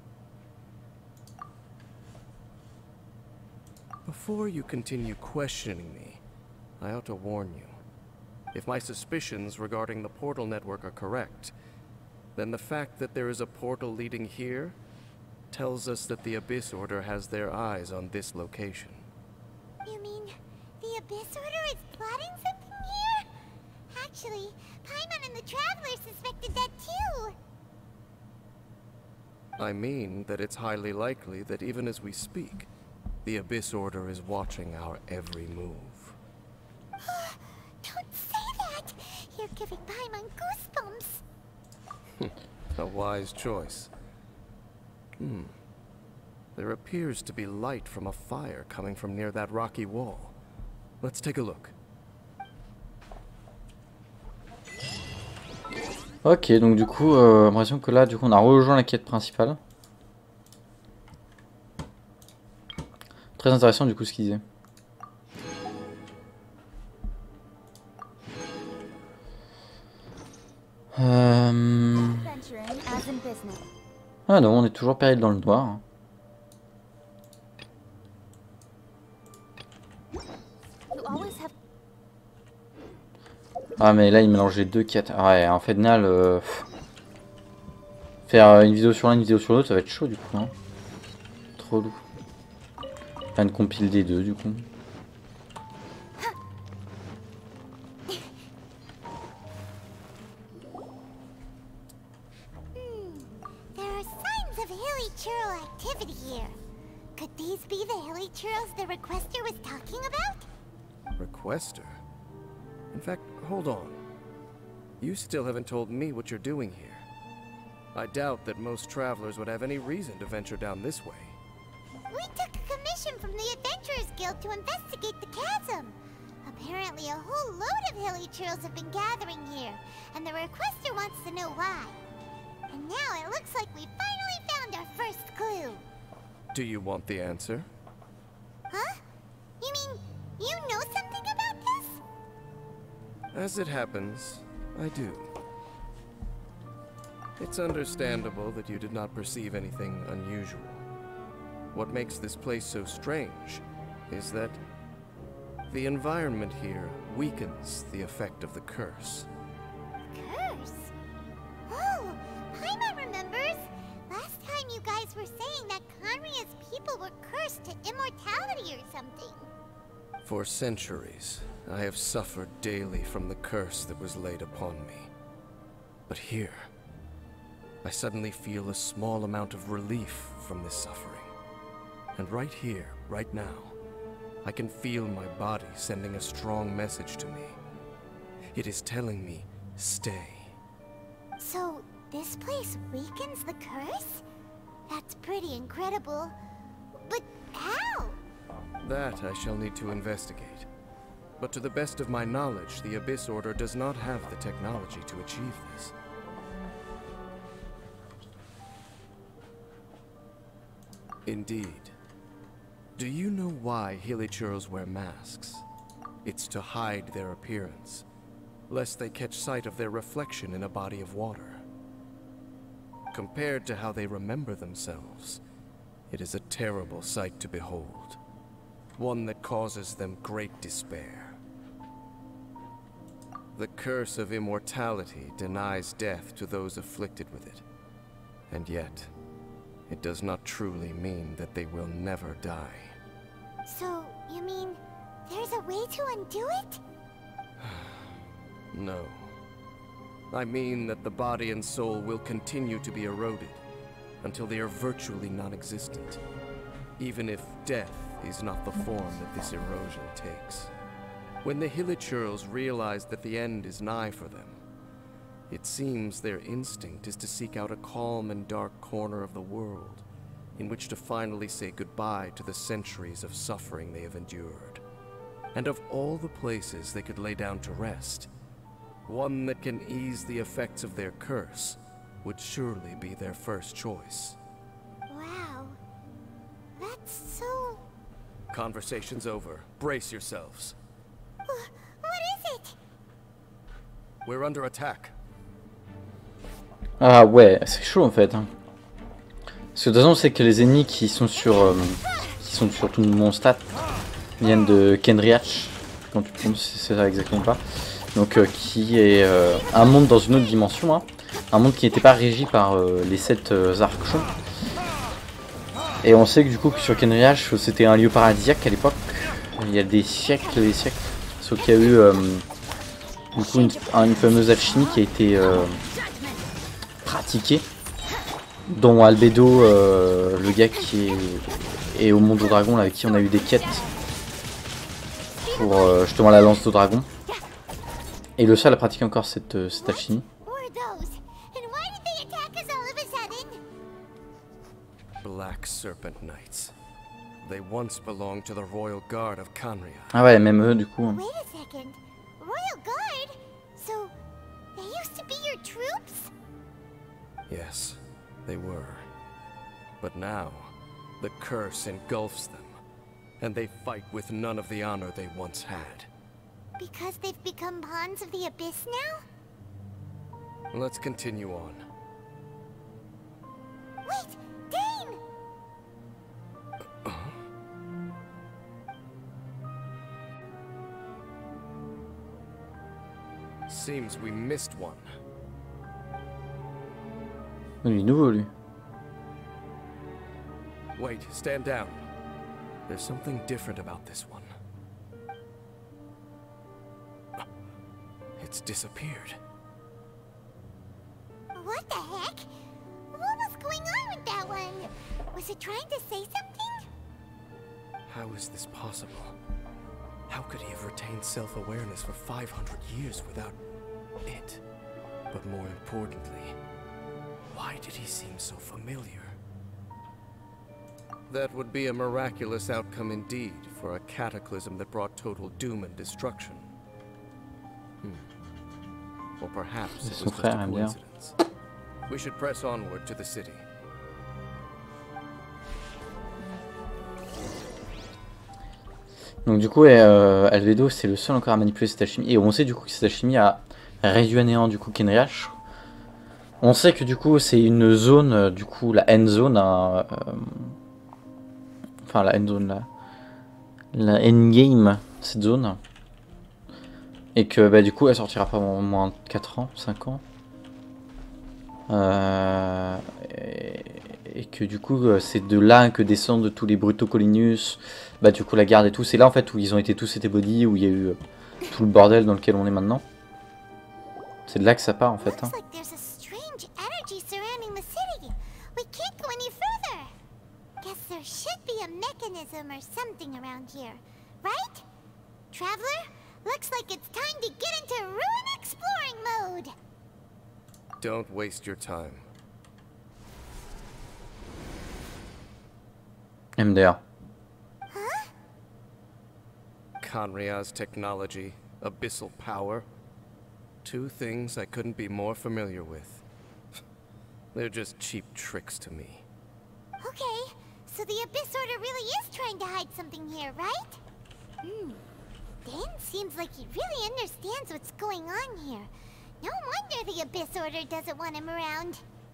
Before you continue questioning me, I ought to warn you. If my suspicions regarding the portal network are correct, then the fact that there is a portal leading here tells us that the Abyss Order has their eyes on this location. You mean the Abyss Order is plotting something here? Actually, Paimon and the Traveler suspected that too. I mean that it's highly likely that even as we speak, the Abyss Order is watching our every move. Don't say that! You're giving Paimon goosebumps. A wise choice. There appears to be light from a fire coming from near that rocky wall. Let's take a look. Ok, donc du coup, l'impression que là, du coup, on a rejoint la quête principale. Très intéressant, du coup, ce qu'il disait. Adventuring as in business. Ah non, on est toujours péril dans le noir. You always have Ah mais là il mélange les deux quêtes. Ah ouais, en fait final, faire une vidéo sur l'un, une vidéo sur l'autre, ça va être chaud du coup. Hein. Trop lourd. Faire une compile des deux du coup. hilly churl activity here. Could these be the hilly churls the requester was talking about? Requester? In fact, hold on. You still haven't told me what you're doing here. I doubt that most travelers would have any reason to venture down this way. We took a commission from the Adventurers Guild to investigate the chasm. Apparently a whole load of hilly churls have been gathering here, and the requester wants to know why. And now it looks like we finally found our first clue. Do you want the answer? Huh? You mean, you know something about this? As it happens, I do. It's understandable that you did not perceive anything unusual. What makes this place so strange is that the environment here weakens the effect of the curse. Curse? Oh, Paimon remembers. Last time you guys were saying that Khaenri'ah's people were cursed to immortality or something. For centuries, I have suffered daily from the curse that was laid upon me. But here, I suddenly feel a small amount of relief from this suffering. And right here, right now, I can feel my body sending a strong message to me. It is telling me, stay. So, this place weakens the curse? That's pretty incredible. But how? That I shall need to investigate. But to the best of my knowledge, the Abyss Order does not have the technology to achieve this. Indeed. Do you know why hilly churls wear masks? It's to hide their appearance, lest they catch sight of their reflection in a body of water. Compared to how they remember themselves, it is a terrible sight to behold. One that causes them great despair. The curse of immortality denies death to those afflicted with it. And yet, it does not truly mean that they will never die. So, you mean, there's a way to undo it? No. I mean that the body and soul will continue to be eroded until they are virtually non-existent, even if death is not the form that this erosion takes. When the Hilichurls realize that the end is nigh for them, it seems their instinct is to seek out a calm and dark corner of the world in which to finally say goodbye to the centuries of suffering they have endured. And of all the places they could lay down to rest, one that can ease the effects of their curse would surely be their first choice. Wow. That's so... Conversation's over. Brace yourselves. What is it? We're under attack. Ah ouais, c'est chaud en fait. Hein. Parce que de toute façon, c'est que les ennemis qui sont sur tout mon stat viennent de Khaenri'ah, quand tu prononces, c'est ça exactement pas. Donc qui est un monde dans une autre dimension, hein. Un monde qui n'était pas régi par les 7 archons. Et on sait que du coup que sur Khaenri'ah, c'était un lieu paradisiaque à l'époque. Il y a des siècles et des siècles. Sauf qu'il y a eu du coup une fameuse alchimie qui a été pratiquée, dont Albedo, le gars qui est au monde au dragon, là, avec qui on a eu des quêtes pour justement la lance au dragon. Et le seul à pratiquer encore cette alchimie. Black Serpent Knights. They once belonged to the Royal Guard of Khaenri'ah. Ah ouais, même eux du coup. Wait a second. Royal Guard? So, they used to be your troops? Yes, they were. But now, the curse engulfs them, and they fight with none of the honor they once had. Because they've become pawns of the Abyss now? Let's continue on. Wait! Dane! Seems we missed one. Lui nouveau lui. Wait, stand down. There's something different about this one. It's disappeared. What the heck? What was going on with that one? trying to say something? How is this possible? How could he have retained self-awareness for 500 years without it? But more importantly, why did he seem so familiar? That would be a miraculous outcome indeed for a cataclysm that brought total doom and destruction. Or perhaps it was just a coincidence. We should press onward to the city. Donc du coup, Albedo c'est le seul encore à manipuler cette alchimie. Et on sait du coup que cette alchimie a réduit à néant du coup Kenriach. On sait que du coup c'est une zone, du coup la end zone, enfin la end zone, la end game, cette zone. Et que bah, du coup elle sortira pas avant moins de 4 ans, 5 ans. Et que du coup c'est de là que descendent tous les Brutocolinus, bah du coup la garde et tout. C'est là en fait où ils ont été tous body, où il y a eu tout le bordel dans lequel on est maintenant. C'est de là que ça part en fait. Hein. Don't waste your time. MDR. Huh? Kanria's technology, abyssal power. Two things I couldn't be more familiar with. They're just cheap tricks to me. Okay, so the Abyss Order really is trying to hide something here, right? Dan seems like he really understands what's going on here. No wonder the Abyss Order doesn't want him around.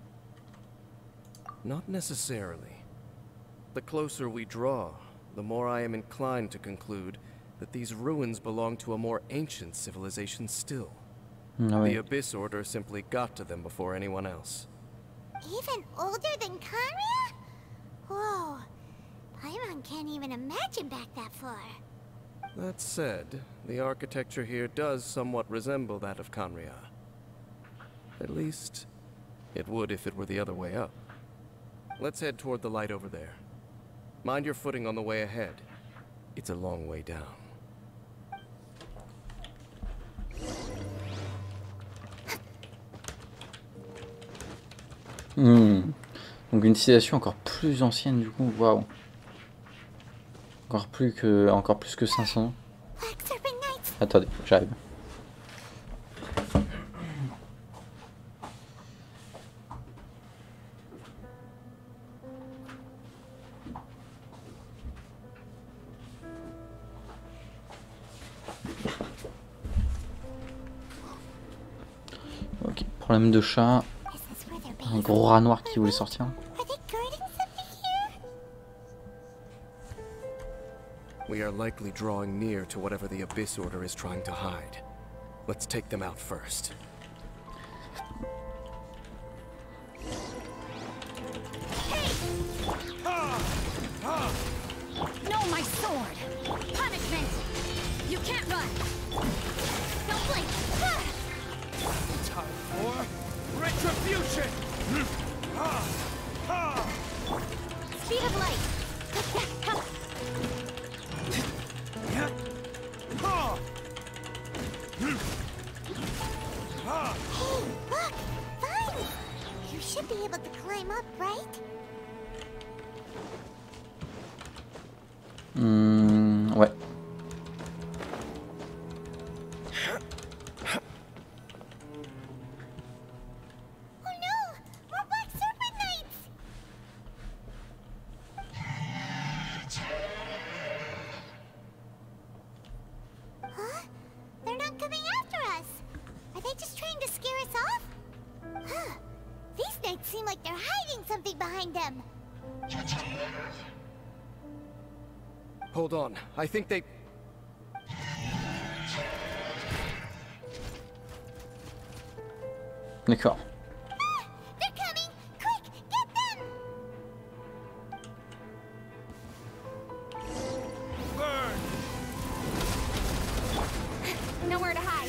Not necessarily. The closer we draw, the more I am inclined to conclude that these ruins belong to a more ancient civilization still. The Abyss Order simply got to them before anyone else. Even older than Kanria? Whoa. Paimon can't even imagine back that far. That said, the architecture here does somewhat resemble that of Kanria. At least, it would if it were the other way up. Let's head toward the light over there. Mind your footing on the way ahead. It's a long way down. Donc une civilisation encore plus ancienne du coup, waouh. Encore plus que 500. Attendez, j'arrive. Ok, problème de chat. Un gros rat noir qui voulait sortir. We are likely drawing near to whatever the Abyss Order is trying to hide. Let's take them out first. No, my sword! Punishment! You can't run! Don't blink! Time for retribution! Speed of light! Hey, look! Vines! You should be able to climb up, right? Ouais. Oh no! More Black Serpent Knights! Huh? They're not coming after us! Are they just trying to scare us off? Huh. These knights seem like they're hiding something behind them. Hold on, I think they... D'accord. Ah! They're coming! Quick, get them! Burn! Nowhere to hide.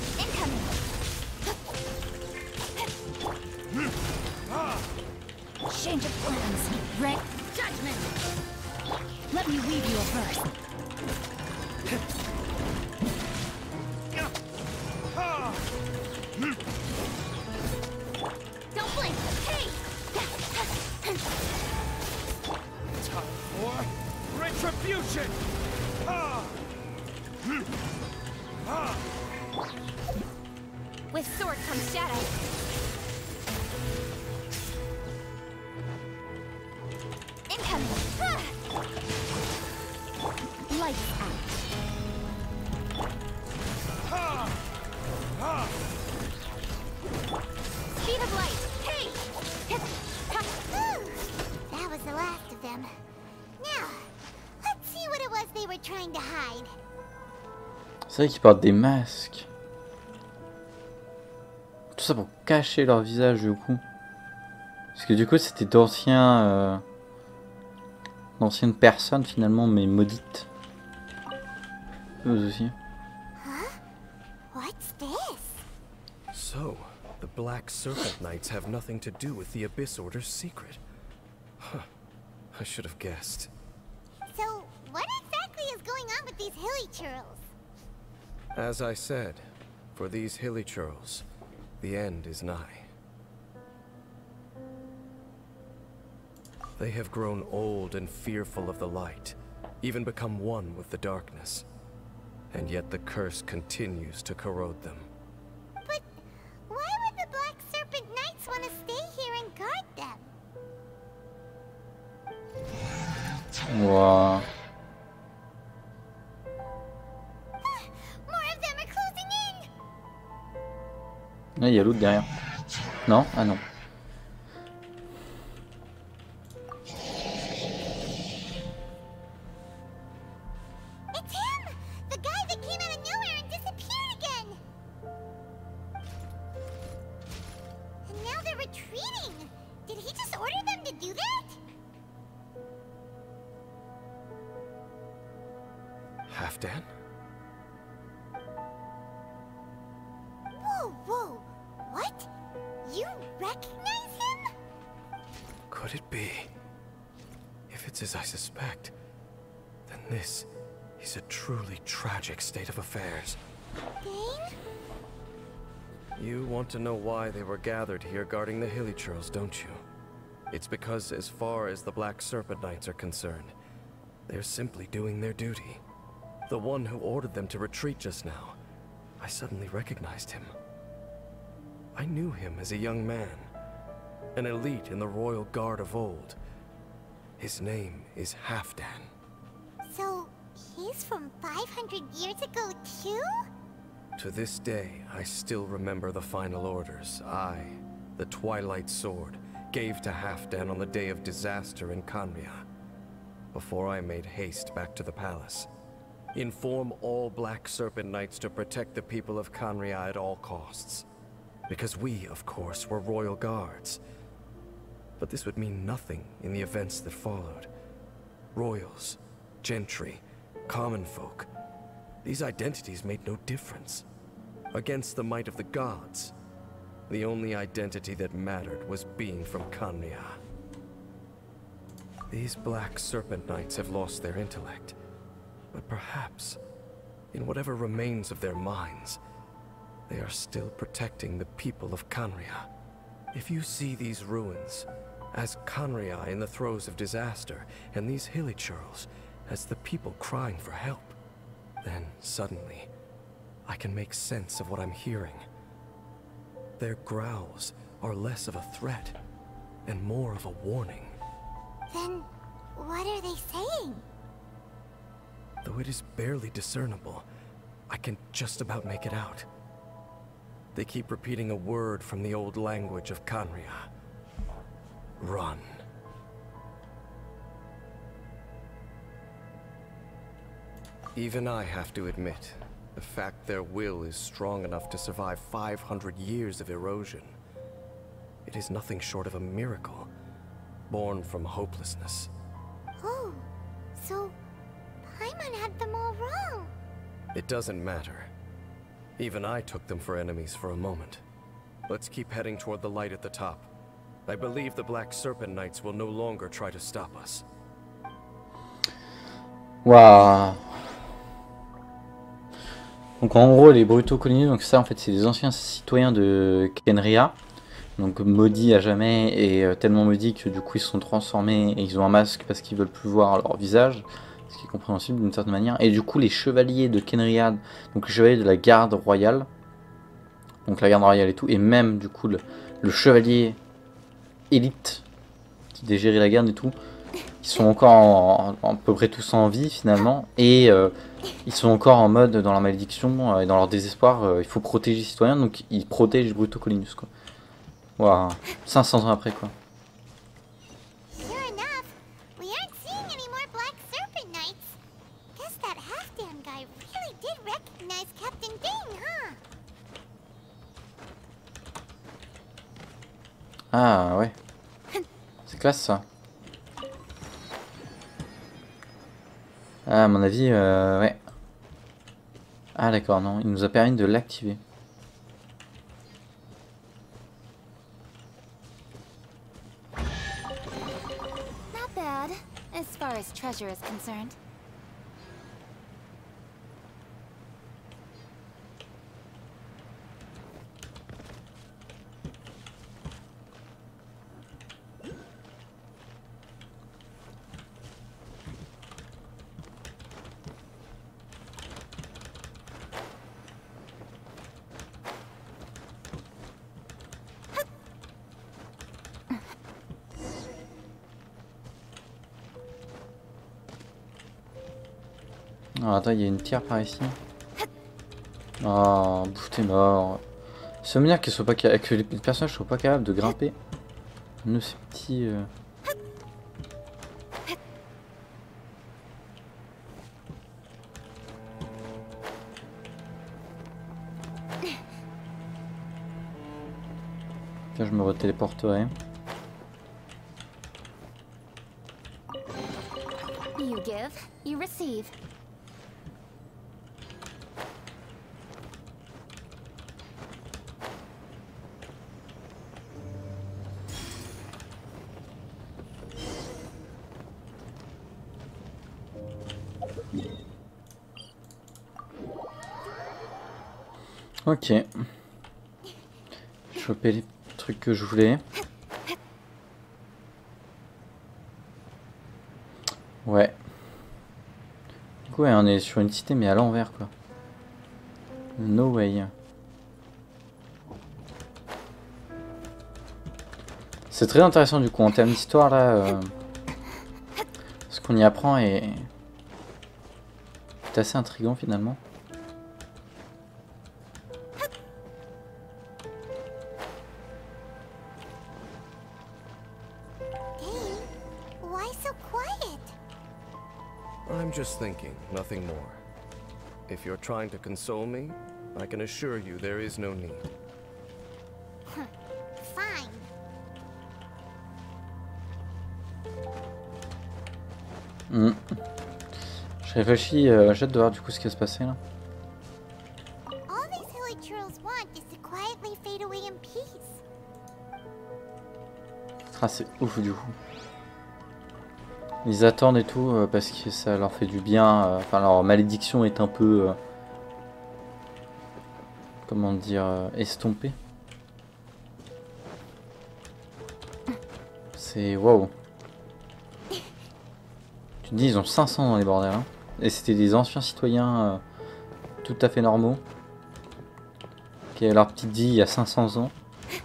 Incoming! Change of plans. Right? Judgment! Let me weave you a verse. Don't blink! Hey! Time for retribution! With sword comes shadow. Incoming! Lights out. Speed of light! Hey! Whew. That was the last of them. Now, let's see what it was they were trying to hide. C'est vrai qu'ils portent des masques. Tout ça pour cacher leur visage du coup. Parce que du coup c'était d'anciennes personnes finalement mais maudites. Eux aussi. What's this? So, the Black Serpent Knights have nothing to do with the Abyss Order's secret. Huh. I should have guessed. So, what exactly is going on with these hilly churls? As I said, for these hilly churls, the end is nigh. They have grown old and fearful of the light, even become one with the darkness. And yet the curse continues to corrode them. But why would the Black Serpent Knights want to stay here and guard them? Wow. More of them are closing in! Là il y a l'autre derrière. Non? Ah non. It's him! The guy that came out of nowhere and disappeared again! And now they're retreating! Did he just order them to do that? Halfdan? Whoa, whoa! What? You recognize him? Could it be? If it's as I suspect, then this is a truly tragic state of affairs. Dane? You want to know why they were gathered here guarding the Hilly Churls, don't you? It's because as far as the Black Serpent Knights are concerned, they're simply doing their duty. The one who ordered them to retreat just now, I suddenly recognized him. I knew him as a young man, an elite in the Royal Guard of old. His name is Halfdan. So, he's from 500 years ago too? To this day, I still remember the final orders I, the Twilight Sword, gave to Halfdan on the day of disaster in Khaenri'ah, before I made haste back to the palace. Inform all Black Serpent Knights to protect the people of Khaenri'ah at all costs. Because we, of course, were royal guards. But this would mean nothing in the events that followed. Royals, gentry, common folk. These identities made no difference. Against the might of the gods, the only identity that mattered was being from Khaenri'ah. These Black Serpent Knights have lost their intellect. But perhaps, in whatever remains of their minds, they are still protecting the people of Khaenri'ah. If you see these ruins as Khaenri'ah in the throes of disaster, and these hilly churls as the people crying for help, then suddenly I can make sense of what I'm hearing. Their growls are less of a threat and more of a warning. Then, what are they saying? Though it is barely discernible, I can just about make it out. They keep repeating a word from the old language of Khaenri'ah. Run. Even I have to admit, the fact their will is strong enough to survive 500 years of erosion. It is nothing short of a miracle, born from hopelessness. Oh, so Paimon had them all wrong. It doesn't matter. Even I took them for enemies for a moment. Let's keep heading toward the light at the top. I believe the Black Serpent Knights will no longer try to stop us. Waouh. Donc en gros les brutaux coloniaux, donc ça en fait c'est des anciens citoyens de Kenria. Donc maudits à jamais et tellement maudits que du coup ils se sont transformés et ils ont un masque parce qu'ils veulent plus voir leur visage. Ce qui est compréhensible d'une certaine manière. Et du coup les chevaliers de Kenria, donc les chevaliers de la garde royale. Donc la garde royale et tout. Et même du coup le chevalier élite qui dégérait la garde et tout. Ils sont encore à peu près tous en vie finalement. Et ils sont encore en mode dans leur malédiction et dans leur désespoir. Il faut protéger les citoyens. Donc ils protègent Bruto Collinus quoi. Waouh, 500 ans après quoi. Sure enough, we aren't seeing any more Black Serpent Knights. Guess that half-damn guy really did recognize Captain Bing, huh? Ah ouais. C'est classe ça. Ah, à mon avis, ouais. Ah d'accord, non, il nous a permis de l'activer. Not bad, as far as treasure is concerned. Ah, attends, il y a une pierre par ici. Oh, bouffe, t'es mort. C'est manière que les personnages soient pas capables de grimper. Nous, ces petits. Là, je me retéléporterai. You give, you receive. Ok. Choper les trucs que je voulais. Ouais. Du coup, ouais, on est sur une cité mais à l'envers quoi. No way. C'est très intéressant du coup en termes d'histoire là. Ce qu'on y apprend est assez intriguant finalement. Why so quiet? I'm just thinking, nothing more. If you're trying to console me, I can assure you there is no need. Fine. Je réfléchis, j'ai hâte de voir du coup ce qui va se passer là. All these hilly churls want is to quietly fade away in peace. Ah c'est ouf du coup. Ils attendent et tout parce que ça leur fait du bien. Enfin leur malédiction est un peu... comment dire... estompée. C'est... Waouh. Tu te dis ils ont 500 dans les bordels. Hein. Et c'était des anciens citoyens tout à fait normaux. Qui avaient leur petite vie il y a 500 ans.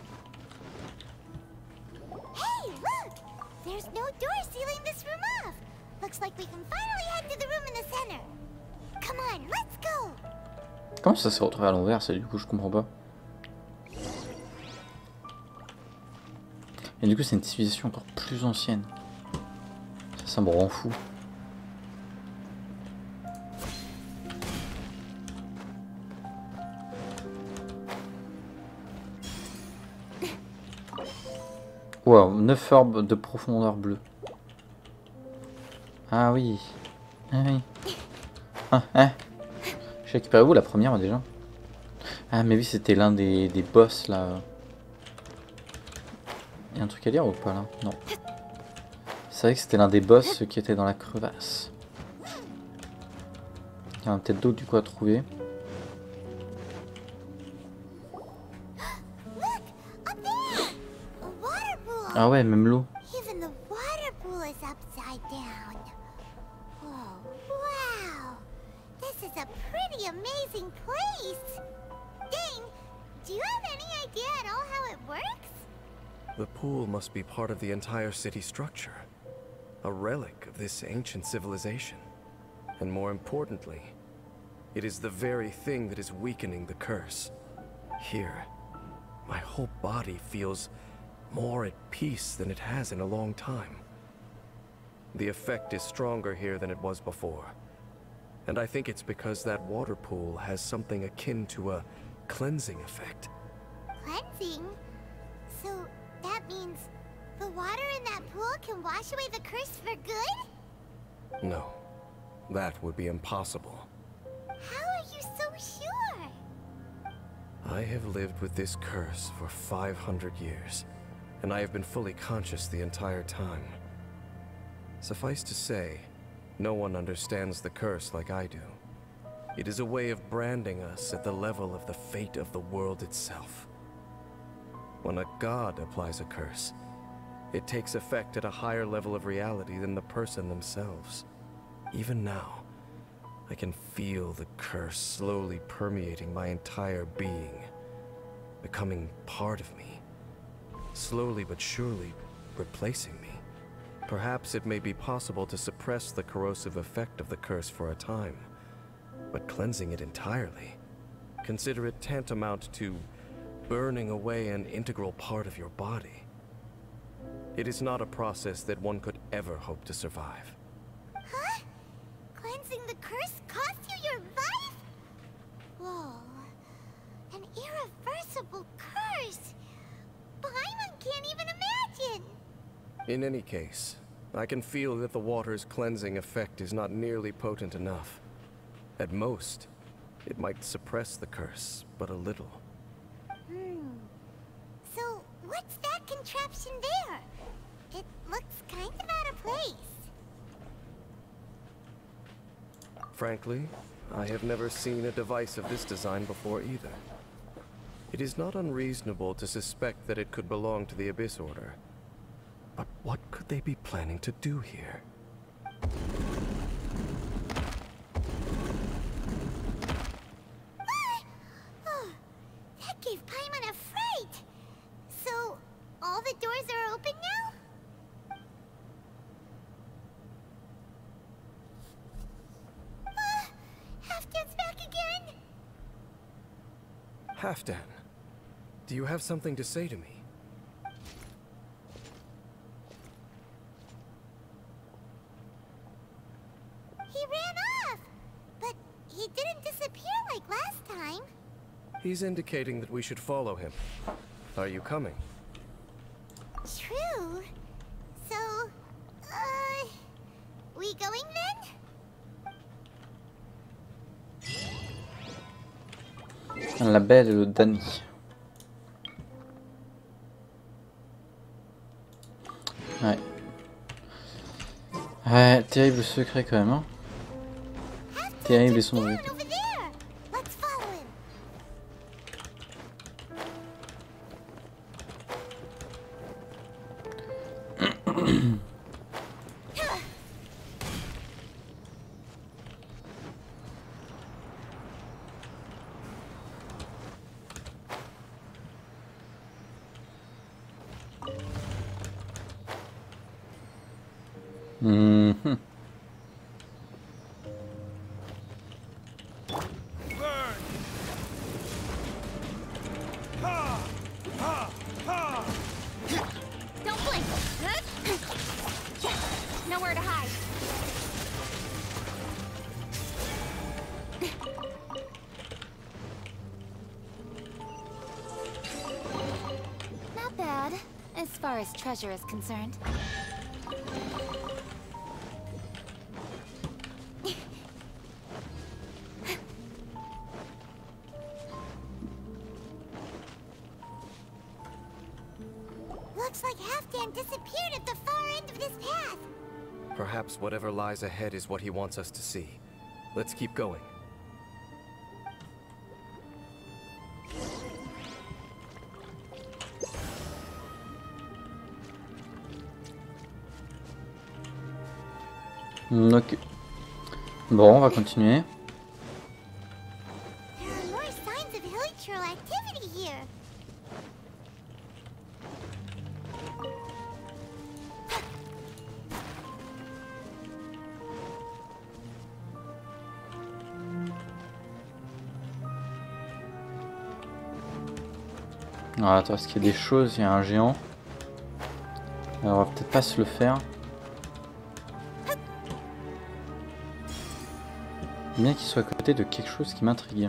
Hey, look! There's no door sealing this room off. Looks like we can finally head to the room in the center. Come on, let's go! Comment ça s'est retrouvé à l'envers, ça du coup je comprends pas. Et du coup c'est une civilisation encore plus ancienne. Ça me rend fou. Wow, 9 orbes de profondeur bleue. Ah oui. Ah oui. Ah, hein. J'ai récupéré où la première déjà? Ah mais oui c'était l'un des boss là. Il y a un truc à lire ou pas là? Non. C'est vrai que c'était l'un des boss qui était dans la crevasse. Il y en a peut-être d'autres du coup à trouver. Look, up there! A water pool! Ah ouais, même l'eau. Even the water pool is upside down. Oh, wow! This is a pretty amazing place! Dane, do you have any idea at all how it works? The pool must be part of the entire city structure. A relic of this ancient civilization. And more importantly, it is the very thing that is weakening the curse. Here, my whole body feels more at peace than it has in a long time. The effect is stronger here than it was before. And I think it's because that water pool has something akin to a cleansing effect. Cleansing? So that means the water in that pool can wash away the curse for good? No, that would be impossible. How are you so sure? I have lived with this curse for 500 years, and I have been fully conscious the entire time. Suffice to say, no one understands the curse like I do. It is a way of branding us at the level of the fate of the world itself. When a god applies a curse, it takes effect at a higher level of reality than the person themselves. Even now, I can feel the curse slowly permeating my entire being, becoming part of me, slowly but surely replacing me. Perhaps it may be possible to suppress the corrosive effect of the curse for a time, but cleansing it entirely, consider it tantamount to burning away an integral part of your body. It is not a process that one could ever hope to survive. Huh? Cleansing the curse cost you your life? Whoa. An irreversible curse! Paimon can't even imagine! In any case, I can feel that the water's cleansing effect is not nearly potent enough. At most, it might suppress the curse, but a little. So, what's that contraption there? It looks kind of out of place. Frankly, I have never seen a device of this design before either. It is not unreasonable to suspect that it could belong to the Abyss Order. But what could they be planning to do here? Oh, that gave Paimon a fright! So, all the doors are open now? Halfdan's back again! Halfdan, do you have something to say to me? He ran off! But he didn't disappear like last time. He's indicating that we should follow him. Are you coming? True. So, we going then? La Belle et le Danny. Ouais. Ouais, terrible secret quand même. Hein. Terrible et sombre. Over there. Let's follow him. Mhm. Don't blink. Nowhere to hide. Not bad, as far as treasure is concerned. Looks like Perhaps whatever lies ahead is what he wants us to see. Let's keep going. Ok. Bon, on va continuer. There are more signs of hilichurl activity here. Ah, attends, est-ce qu'il y a des choses? Il y a un géant. Alors, on va peut-être pas se le faire. Bien qu'il soit à côté de quelque chose qui m'intrigue.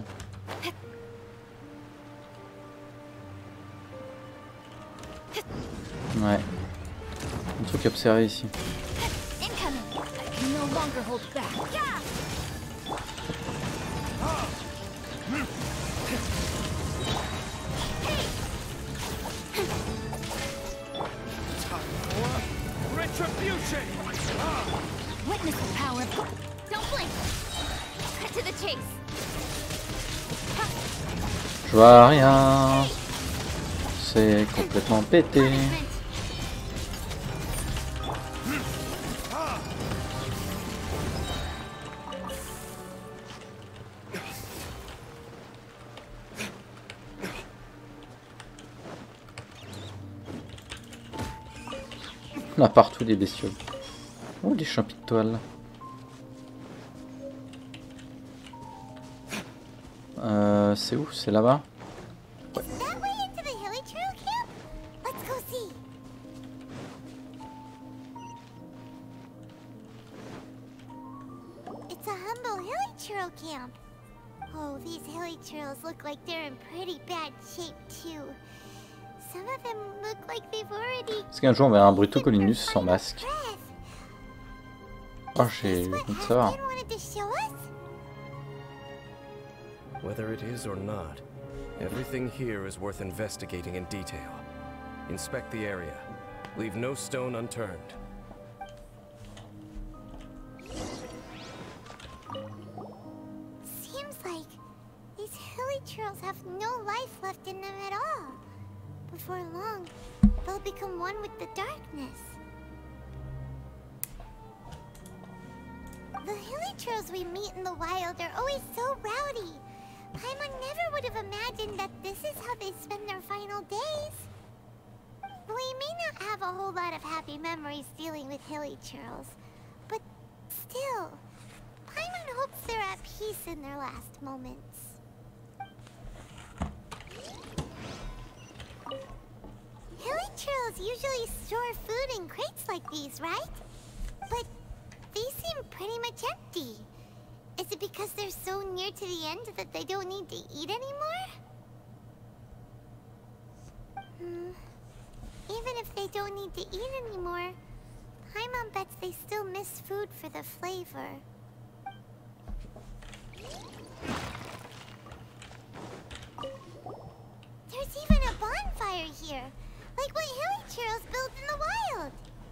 Ouais. Un truc à observer ici. Incoming. I can no longer hold back. Yeah. Retribution! Witness the power. Don't blink. Cut to the chase. Je vois rien. C'est complètement pété. Punishment. On a partout des bestioles. Oh, des champis de toile. C'est où? C'est là-bas? Is that way into the hilichurl camp? Let's go see. It's a humble hilichurl camp. Oh, these hilichurls look like they're in pretty bad shape too. Some of them look like they've already Est-ce qu'un jour on verra un Brutocolinus sans final masque? breath. Oh, Is j'ai this what envie de savoir. Hackman wanted to show us? Whether it is or not, everything here is worth investigating in detail. Inspect the area. Leave no stone unturned. Seems like these hilichurls have no life left in them at all. Before long, they'll become one with the darkness. The hilichurls we meet in the wild are always so rowdy. Paimon never would have imagined that this is how they spend their final days. We may not have a whole lot of happy memories dealing with hilichurls, but still, Paimon hopes they're at peace in their last moments. Hilichurls usually store food in crates like these, right? But these seem pretty much empty. Is it because they're so near to the end that they don't need to eat anymore? Even if they don't need to eat anymore, Paimon bets they still miss food for the flavor. There's even a bonfire here, like what hilichurls build in the wild.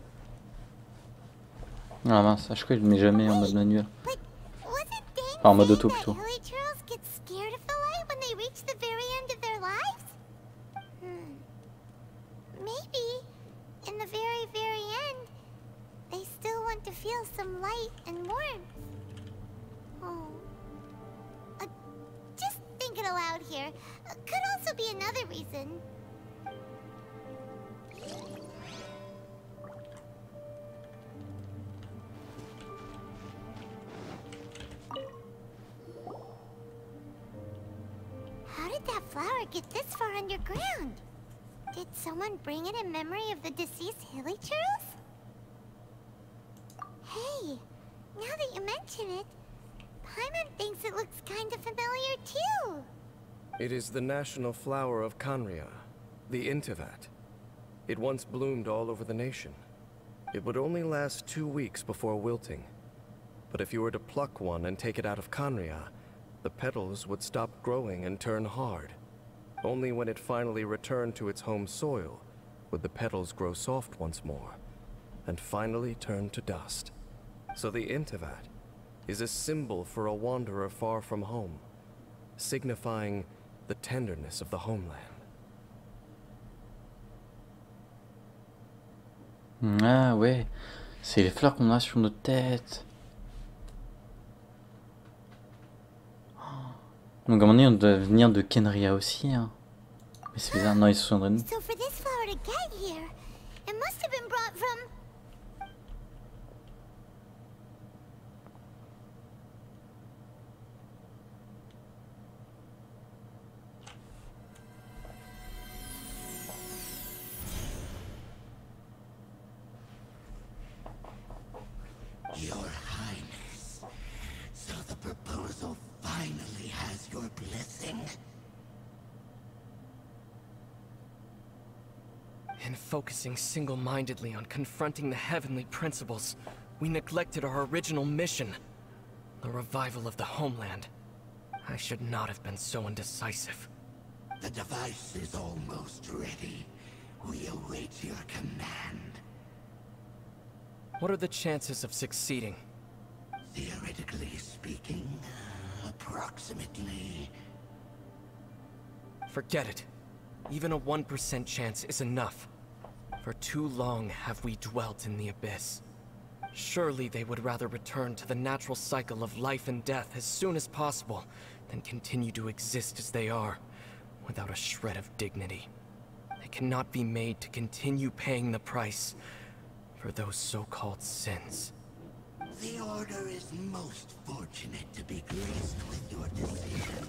Ah mince, je crois que je le mets jamais en mode manuel. But was it Dane En mode saying auto that plutôt. hilichurls get scared of the light when they reach the very end of their lives? Maybe, in the very, very end, they still want to feel some light and warmth. Oh. Just thinking aloud here. Could also be another reason. How did that flower get this far underground? Did someone bring it in memory of the deceased hilichurls? Hey, now that you mention it, Paimon thinks it looks kind of familiar too. It is the national flower of Khaenri'ah, the Intivat. It once bloomed all over the nation. It would only last 2 weeks before wilting. But if you were to pluck one and take it out of Khaenri'ah, the petals would stop growing and turn hard. Only when it finally returned to its home soil would the petals grow soft once more, and finally turn to dust. So the Intivat is a symbol for a wanderer far from home, signifying the tenderness of the homeland. Ah ouais, c'est les fleurs qu'on a sur notre tête. Donc à un moment donné, on doit venir de Kenria aussi. Hein. Mais c'est bizarre, non, ils se souviendraient de nous. So for this flower to get here, it must have been brought from... Your Highness, so the proposal finally has your blessing. In focusing single-mindedly on confronting the heavenly principles, we neglected our original mission, the revival of the homeland. I should not have been so indecisive. The device is almost ready. We await your command. What are the chances of succeeding? Theoretically speaking, approximately. Forget it. Even a 1% chance is enough. For too long have we dwelt in the abyss. Surely they would rather return to the natural cycle of life and death as soon as possible than continue to exist as they are, without a shred of dignity. They cannot be made to continue paying the price for those so-called sins. The Order is most fortunate to be graced with your decision.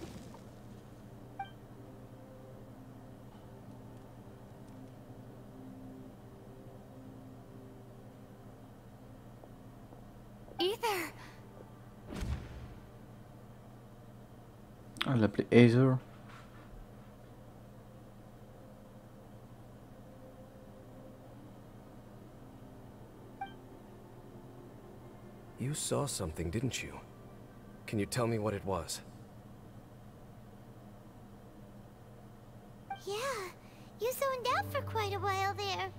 Ether! On l'appelait Aether. You saw something, didn't you? Can you tell me what it was? Yeah, you zoned out for quite a while there.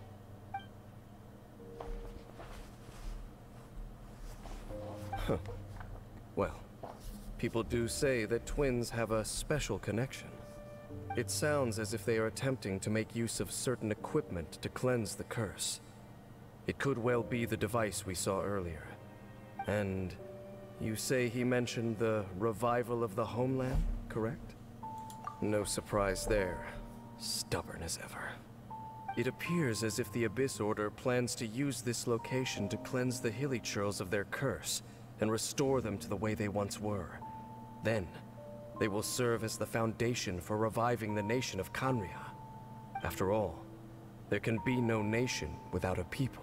Well, people do say that twins have a special connection. It sounds as if they are attempting to make use of certain equipment to cleanse the curse. It could well be the device we saw earlier. And you say he mentioned the revival of the homeland, correct? No surprise there. Stubborn as ever. It appears as if the Abyss Order plans to use this location to cleanse the Hilichurls of their curse and restore them to the way they once were. Then, they will serve as the foundation for reviving the nation of Khaenri'ah. After all, there can be no nation without a people.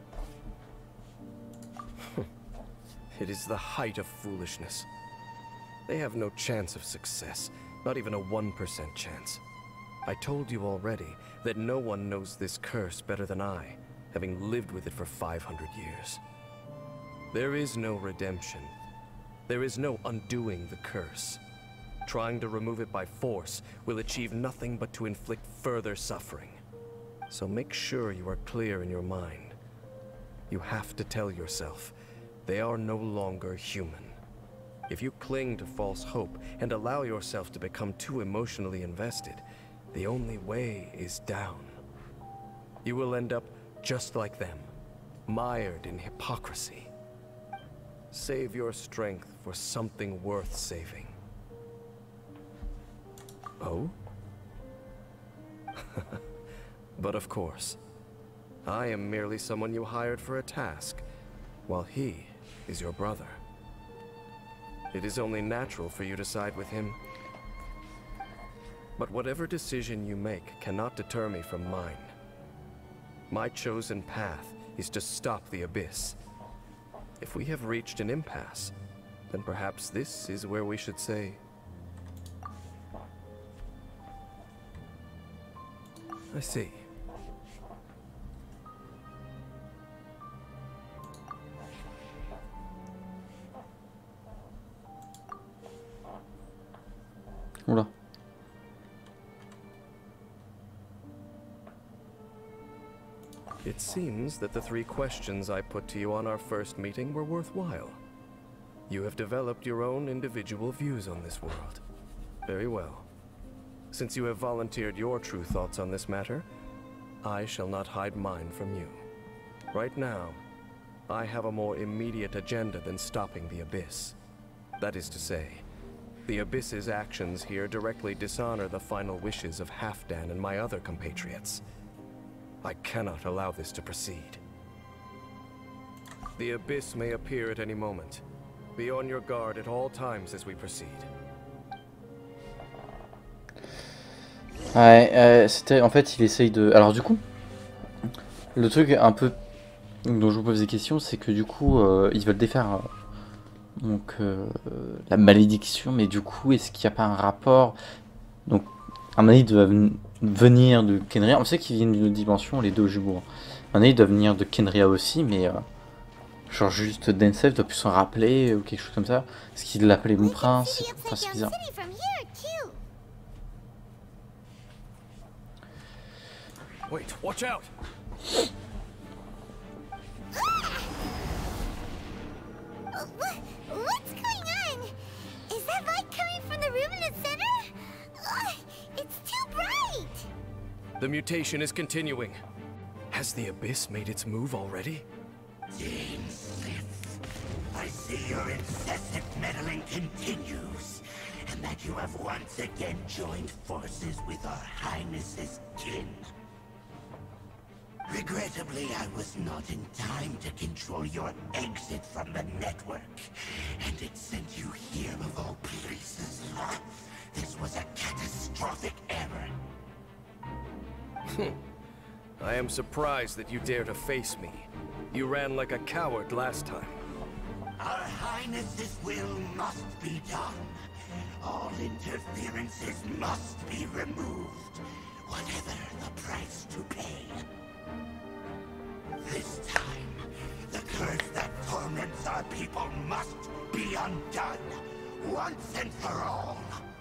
It is the height of foolishness. They have no chance of success, not even a 1% chance. I told you already that no one knows this curse better than I, having lived with it for 500 years. There is no redemption. There is no undoing the curse. Trying to remove it by force will achieve nothing but to inflict further suffering. So make sure you are clear in your mind. You have to tell yourself, they are no longer human. If you cling to false hope and allow yourself to become too emotionally invested, the only way is down. You will end up just like them, mired in hypocrisy. Save your strength for something worth saving. Oh? But of course, I am merely someone you hired for a task, while he is your brother. It is only natural for you to side with him. But whatever decision you make cannot deter me from mine. My chosen path is to stop the Abyss. If we have reached an impasse, then perhaps this is where we should say... I see. Oula. It seems that the 3 questions I put to you on our first meeting were worthwhile. You have developed your own individual views on this world. Very well. Since you have volunteered your true thoughts on this matter, I shall not hide mine from you. Right now, I have a more immediate agenda than stopping the Abyss. That is to say, the Abyss's actions here directly dishonor the final wishes of Halfdan and my other compatriots. I cannot allow this to proceed. The Abyss may appear at any moment. Be on your guard at all times as we proceed. Ouais, c'était en fait il essaye de... Alors du coup, le truc un peu dont je vous pose des questions, c'est que du coup ils veulent défaire donc la malédiction, mais du coup est-ce qu'il n'y a pas un rapport? Donc à mon avis ils doivent venir de Khenria, on sait qu'ils viennent d'une autre dimension les deux jumeaux. À mon avis ils doivent venir de Khenria aussi, mais genre juste Densev doit plus s'en rappeler ou quelque chose comme ça. Est-ce qu'il l'appelait mon prince? Enfin c'est bizarre. Wait, watch out! What's going on? Is that light coming from the room in the center? It's too bright! The mutation is continuing. Has the Abyss made its move already? Smith, I see your incessant meddling continues, and that you have once again joined forces with our Highness's kin. Regrettably, I was not in time to control your exit from the network, and it sent you here of all places. This was a catastrophic error. I am surprised that you dare to face me. You ran like a coward last time. Our Highness's will must be done. All interferences must be removed, whatever the price to pay. This time, the curse that torments our people must be undone, once and for all.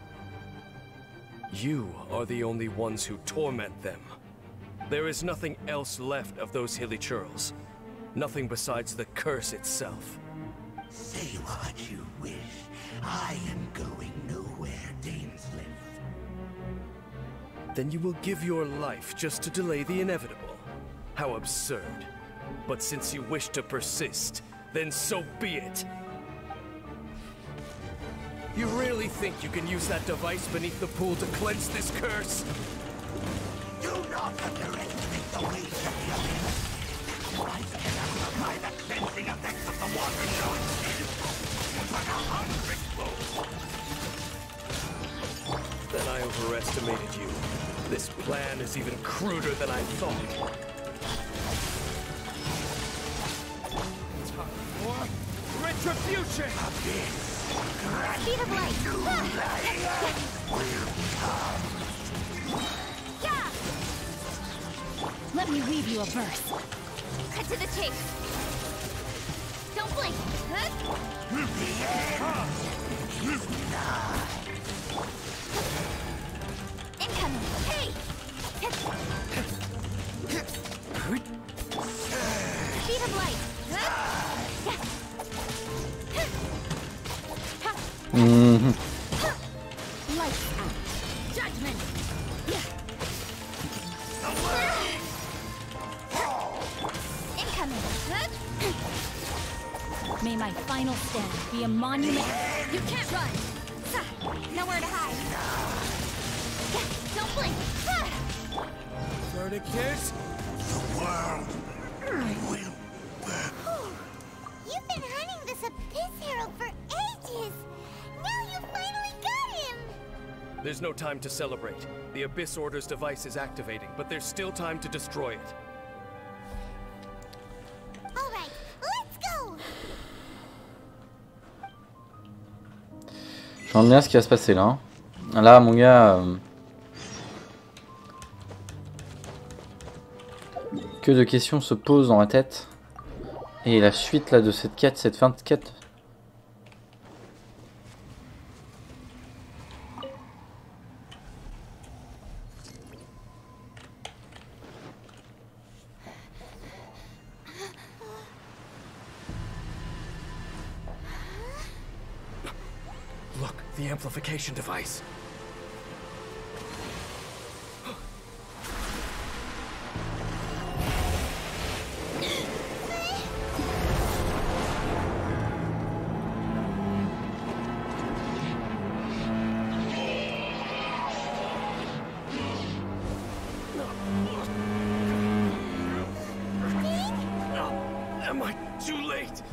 You are the only ones who torment them. There is nothing else left of those Hilichurls. Nothing besides the curse itself. Say what you wish. I am going nowhere, Dainsleif. Then you will give your life just to delay the inevitable. How absurd. But since you wish to persist, then so be it. You really think you can use that device beneath the pool to cleanse this curse? Do not underestimate the weight of the Abyss. This device cannot supply the cleansing effects of the water zone. But 100-fold. Then I overestimated you. This plan is even cruder than I thought. Retribution! Speed of light! Yeah! Let me read you a verse. Cut to the chase! Don't blink! Incoming! Hey! Speed of light! Lights out. Judgment! Incoming! May my final stand be a monument. You can't run! Nowhere to hide! Don't blink! Verdict is... You've been hunting this Abyss Herald for ages! Now you finally got him! There's no time to celebrate. The Abyss Order's device is activating, but there's still time to destroy it. Alright, let's go! J'en ai à ce qui va se passer là. Là mon gars... que de questions se posent dans ma tête. Et la suite là de cette quête, cette fin de quête. the amplification device. Am I too late?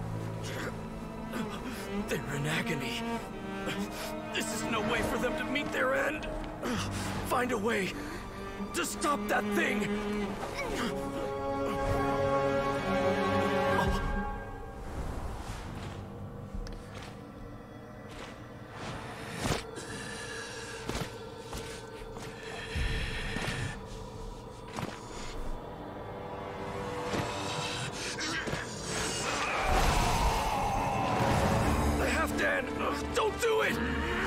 They're in agony. This is no way for them to meet their end. Find a way to stop that thing. Halfdan, don't do it!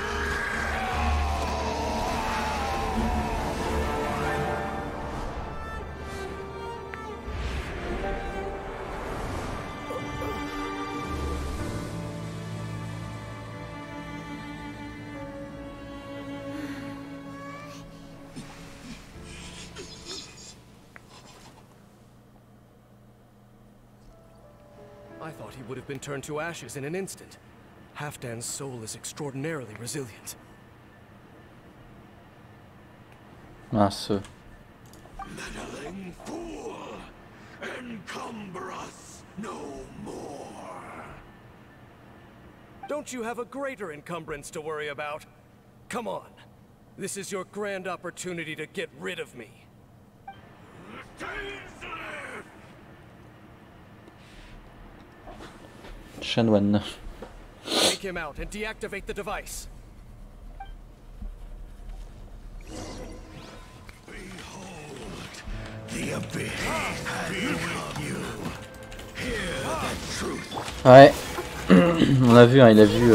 I thought he would have been turned to ashes in an instant. Halfdan's soul is extraordinarily resilient. Mince. Meddling fool! Encumber us no more! Don't you have a greater encumbrance to worry about? Come on. This is your grand opportunity to get rid of me. Chanoine. Take him out and deactivate the device. The abyss has become you. Hear the truth. Ouais. On l'a vu, hein, il a vu.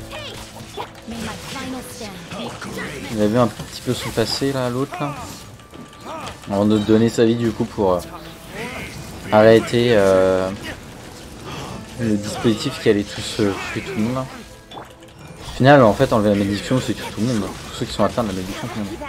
Il a vu un petit peu son passé là, l'autre là. Avant de donner sa vie du coup pour arrêter le dispositif qui allait tous tuer tout le monde. Au final, en fait, enlever la malédiction, c'est tuer tout le monde. Tous ceux qui sont atteints de la malédiction, tout le monde.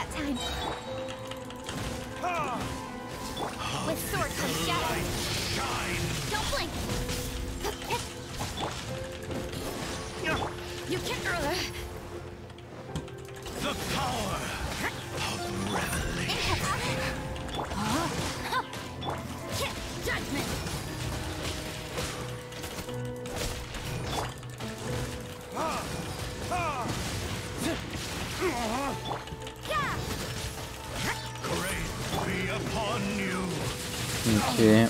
Ok.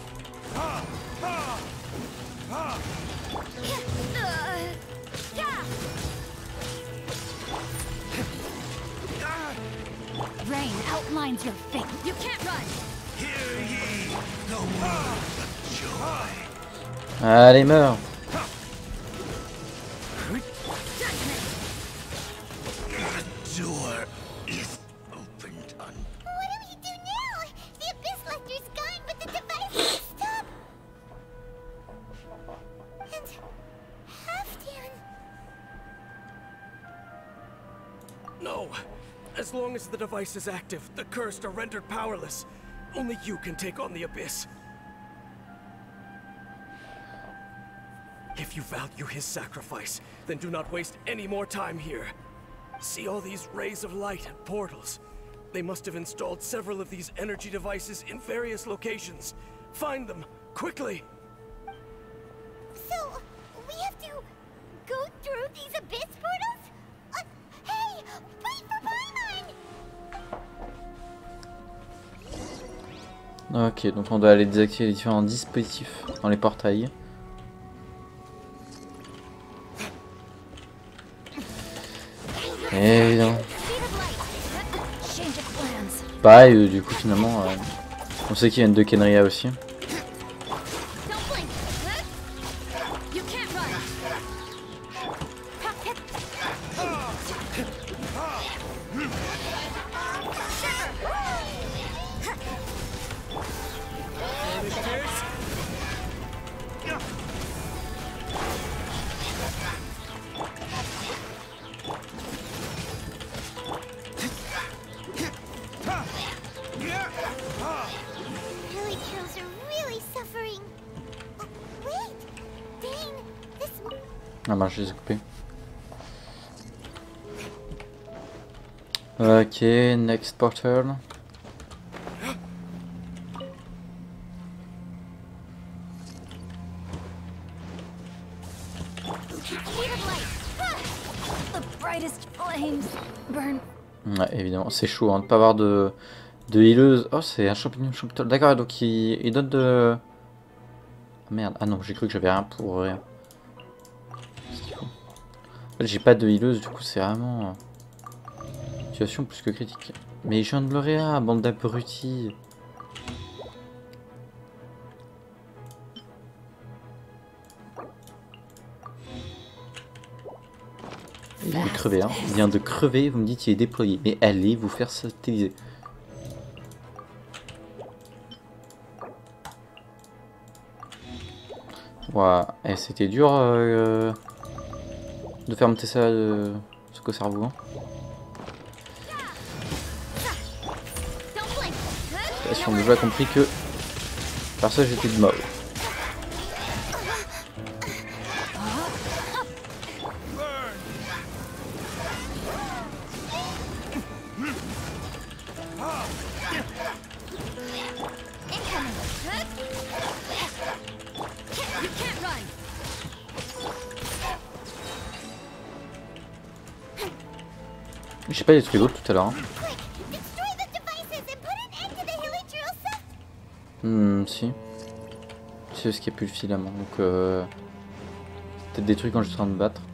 Rain outlines your fate. You can't run. Hear ye the words of joy. Allez, meurs. The door is opened on. What do we do now? The Abyss Lecter's gone, but the device won't stop. And Halfdan. No. As long as the device is active, the cursed are rendered powerless. Only you can take on the Abyss. If you value his sacrifice, then do not waste any more time here. See all these rays of light and portals? They must have installed several of these energy devices in various locations. Find them, quickly! So, we have to go through these Abyss portals? Hey, wait for Paimon! Ok, donc on doit aller désactiver les différents dispositifs dans les portails. Évidemment. Pareil, du coup, finalement, on sait qu'il y a une de Kenria aussi. Ah bah je les ai coupés. Ok, next portal. The brightest flames burn. Ouais, évidemment, c'est chaud hein, de pas avoir de healeuse. Oh, c'est un champignon champignon. D'accord, donc il donne de... Ah, merde, ah non, j'ai cru que j'avais rien pour rien. En fait, j'ai pas de healeuse, du coup c'est vraiment... situation plus que critique. Mais je viens de l'auréat, bande d'abrutis. Il vient de crever, hein. Il vient de crever, vous me dites qu'il est déployé. Mais allez vous faire satelliser. Ouah, eh, c'était dur de faire monter ça, ce qu'au cerveau. Hein. Si on a déjà compris que par ça j'étais de mort. J'ai pas détruit l'autre tout à l'heure. Hein. Si. C'est ce qui a plus le filament. Donc, peut-être détruit quand je suis en train de me battre.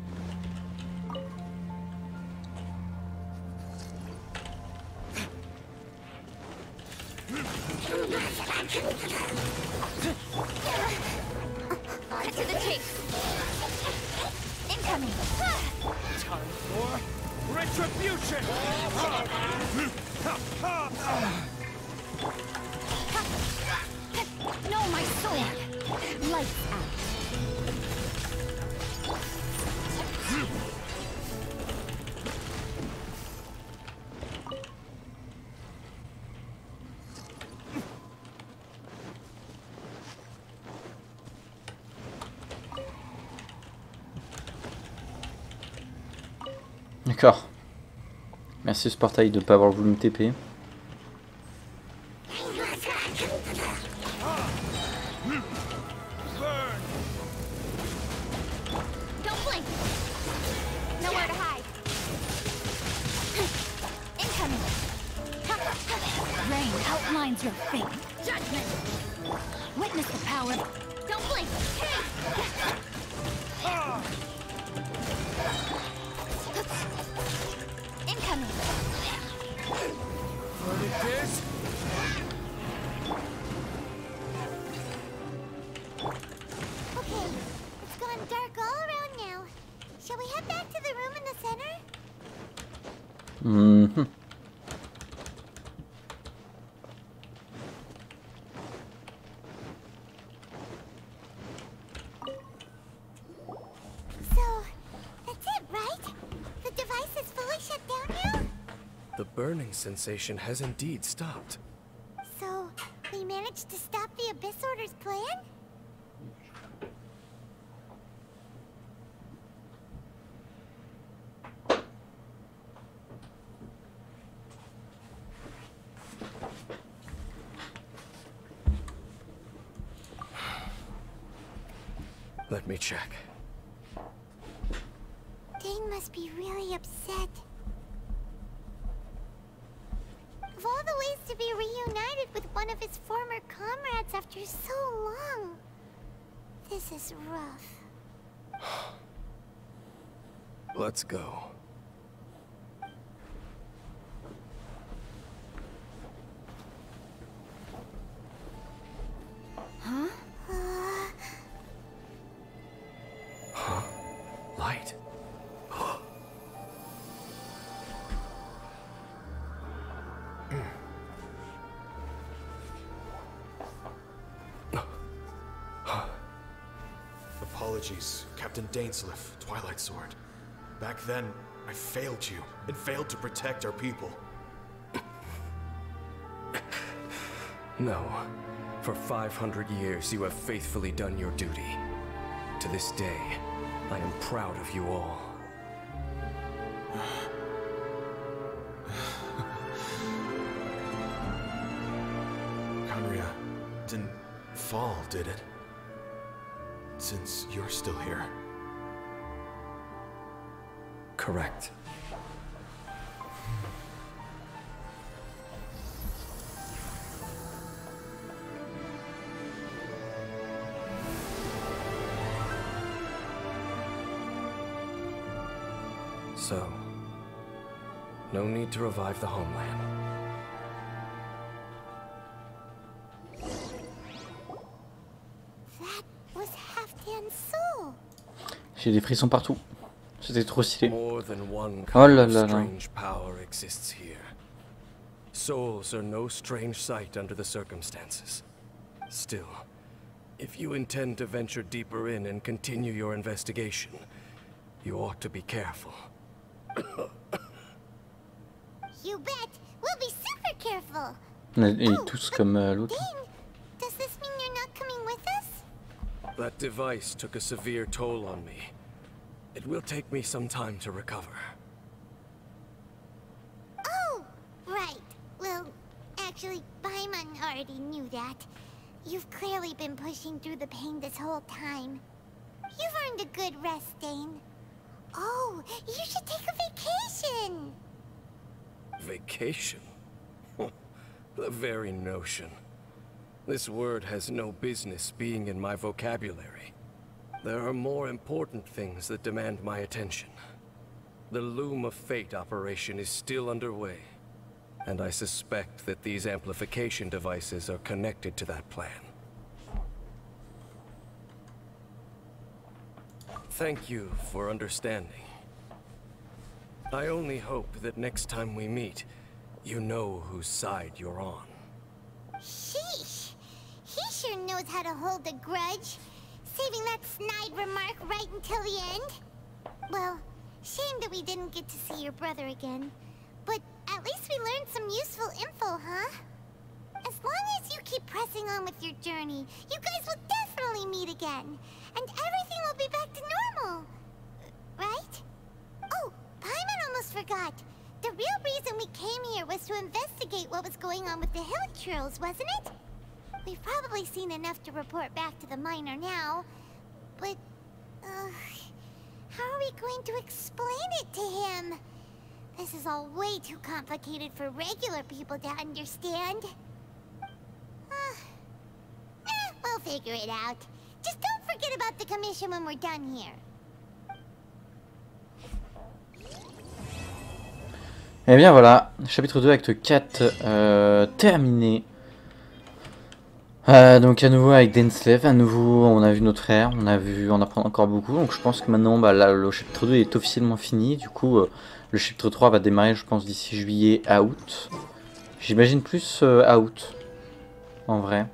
D'accord. Merci ce portail de ne pas avoir voulu me TP. Your fate. Judgment. Witness the power. Don't blink. Incoming. What is this? Okay, it's gone dark all around now. Shall we head back to the room in the center? Mm-hmm. The burning sensation has indeed stopped. So, we managed to stop the Abyss Order's plan? Let me check. Dane must be really upset. Of all the ways to be reunited with one of his former comrades after so long, this is rough. Let's go. Huh? Huh? Light. Apologies, Captain Dainsleif, Twilight Sword. Back then, I failed you, and failed to protect our people. No. For 500 years, you have faithfully done your duty. To this day, I am proud of you all. Khaenri'ah didn't fall, did it? Since you're still here. Correct. So, no need to revive the homeland. That was Halfdan's soul. J'ai des frissons partout. C'était trop stylé. More than one Oh kind là of là là. strange power exists here. Souls are no strange sight under the circumstances. Still, if you intend to venture deeper in and continue your investigation, you ought to be careful. You bet. We'll be super careful. Et tous comme l'autre. Dane, does this mean you're not coming with us? That device took a severe toll on me. It will take me some time to recover. Oh, right. Well, actually, Paimon already knew that. You've clearly been pushing through the pain this whole time. You've earned a good rest, Dane. Oh, you should take a vacation. Vacation? The very notion. This word has no business being in my vocabulary. There are more important things that demand my attention. The Loom of Fate operation is still underway, and I suspect that these amplification devices are connected to that plan. Thank you for understanding. I only hope that next time we meet, you know whose side you're on. Sheesh. He sure knows how to hold a grudge. Saving that snide remark right until the end. Well, shame that we didn't get to see your brother again. But at least we learned some useful info, huh? As long as you keep pressing on with your journey, you guys will definitely meet again. And everything will be back to normal. Right? Oh, Paimon almost forgot. The real reason we came here was to investigate what was going on with the Hilichurls, wasn't it? We've probably seen enough to report back to the miner now. But, how are we going to explain it to him? This is all way too complicated for regular people to understand. We'll figure it out. Just don't forget about the commission when we're done here. Et bien voilà, chapitre 2, acte 4 terminé. Donc à nouveau avec Dainsleif, à nouveau on a vu notre frère, on apprend encore beaucoup. Donc je pense que maintenant bah, là, le chapitre 2 est officiellement fini. Du coup le chapitre 3 va démarrer je pense d'ici juillet à août. J'imagine plus à août, en vrai.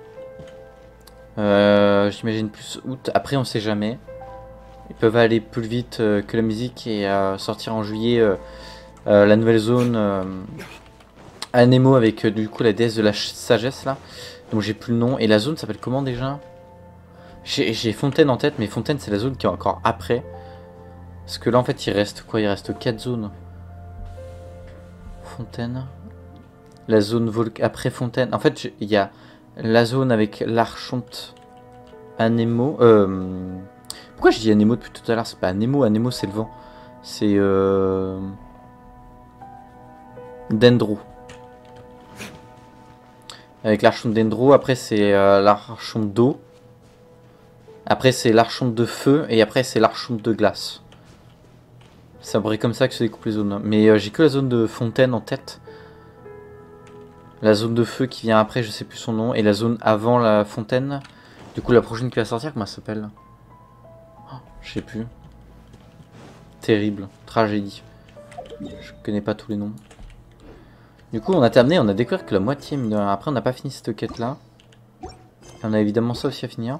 J'imagine plus août, après on sait jamais. Ils peuvent aller plus vite que la musique et sortir en juillet la nouvelle zone à Nemo avec du coup la déesse de la sagesse là. Donc j'ai plus le nom. Et la zone s'appelle comment déjà? J'ai Fontaine en tête, mais Fontaine c'est la zone qui est encore après. Parce que là en fait il reste quoi? Il reste 4 zones. Fontaine. La zone après Fontaine. En fait il y a la zone avec l'Archonte Anemo. Pourquoi je dis Anemo depuis tout à l'heure? C'est pas Anemo, Anemo c'est le vent. C'est Dendro. Avec l'Archonte Dendro, après c'est l'Archonte d'eau. Après c'est l'Archonte de feu et après c'est l'Archonte de glace. C'est à peu près comme ça que se découpent les zones. Mais j'ai que la zone de Fontaine en tête. La zone de feu qui vient après, je sais plus son nom. Et la zone avant la fontaine. Du coup la prochaine qui va sortir, comment elle s'appelle? Oh, je sais plus. Terrible. Tragédie. Je connais pas tous les noms. Du coup on a terminé, on a découvert que la moitié. Mais après on n'a pas fini cette quête là. Et on a évidemment ça aussi à finir.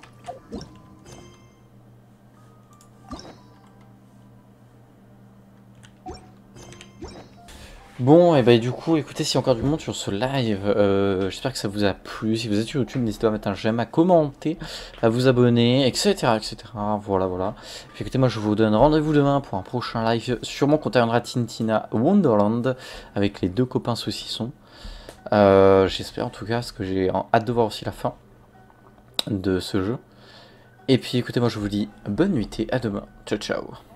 Bon, et bah du coup, écoutez, s'il y a encore du monde sur ce live, j'espère que ça vous a plu. Si vous êtes sur YouTube, n'hésitez pas à mettre un j'aime, à commenter, à vous abonner, etc. etc. Voilà, voilà. Puis écoutez, moi je vous donne rendez-vous demain pour un prochain live, sûrement qu'on terminera Tintina Wonderland avec les deux copains saucissons. J'espère en tout cas, parce que j'ai hâte de voir aussi la fin de ce jeu. Et puis écoutez, moi je vous dis bonne nuit et à demain. Ciao ciao.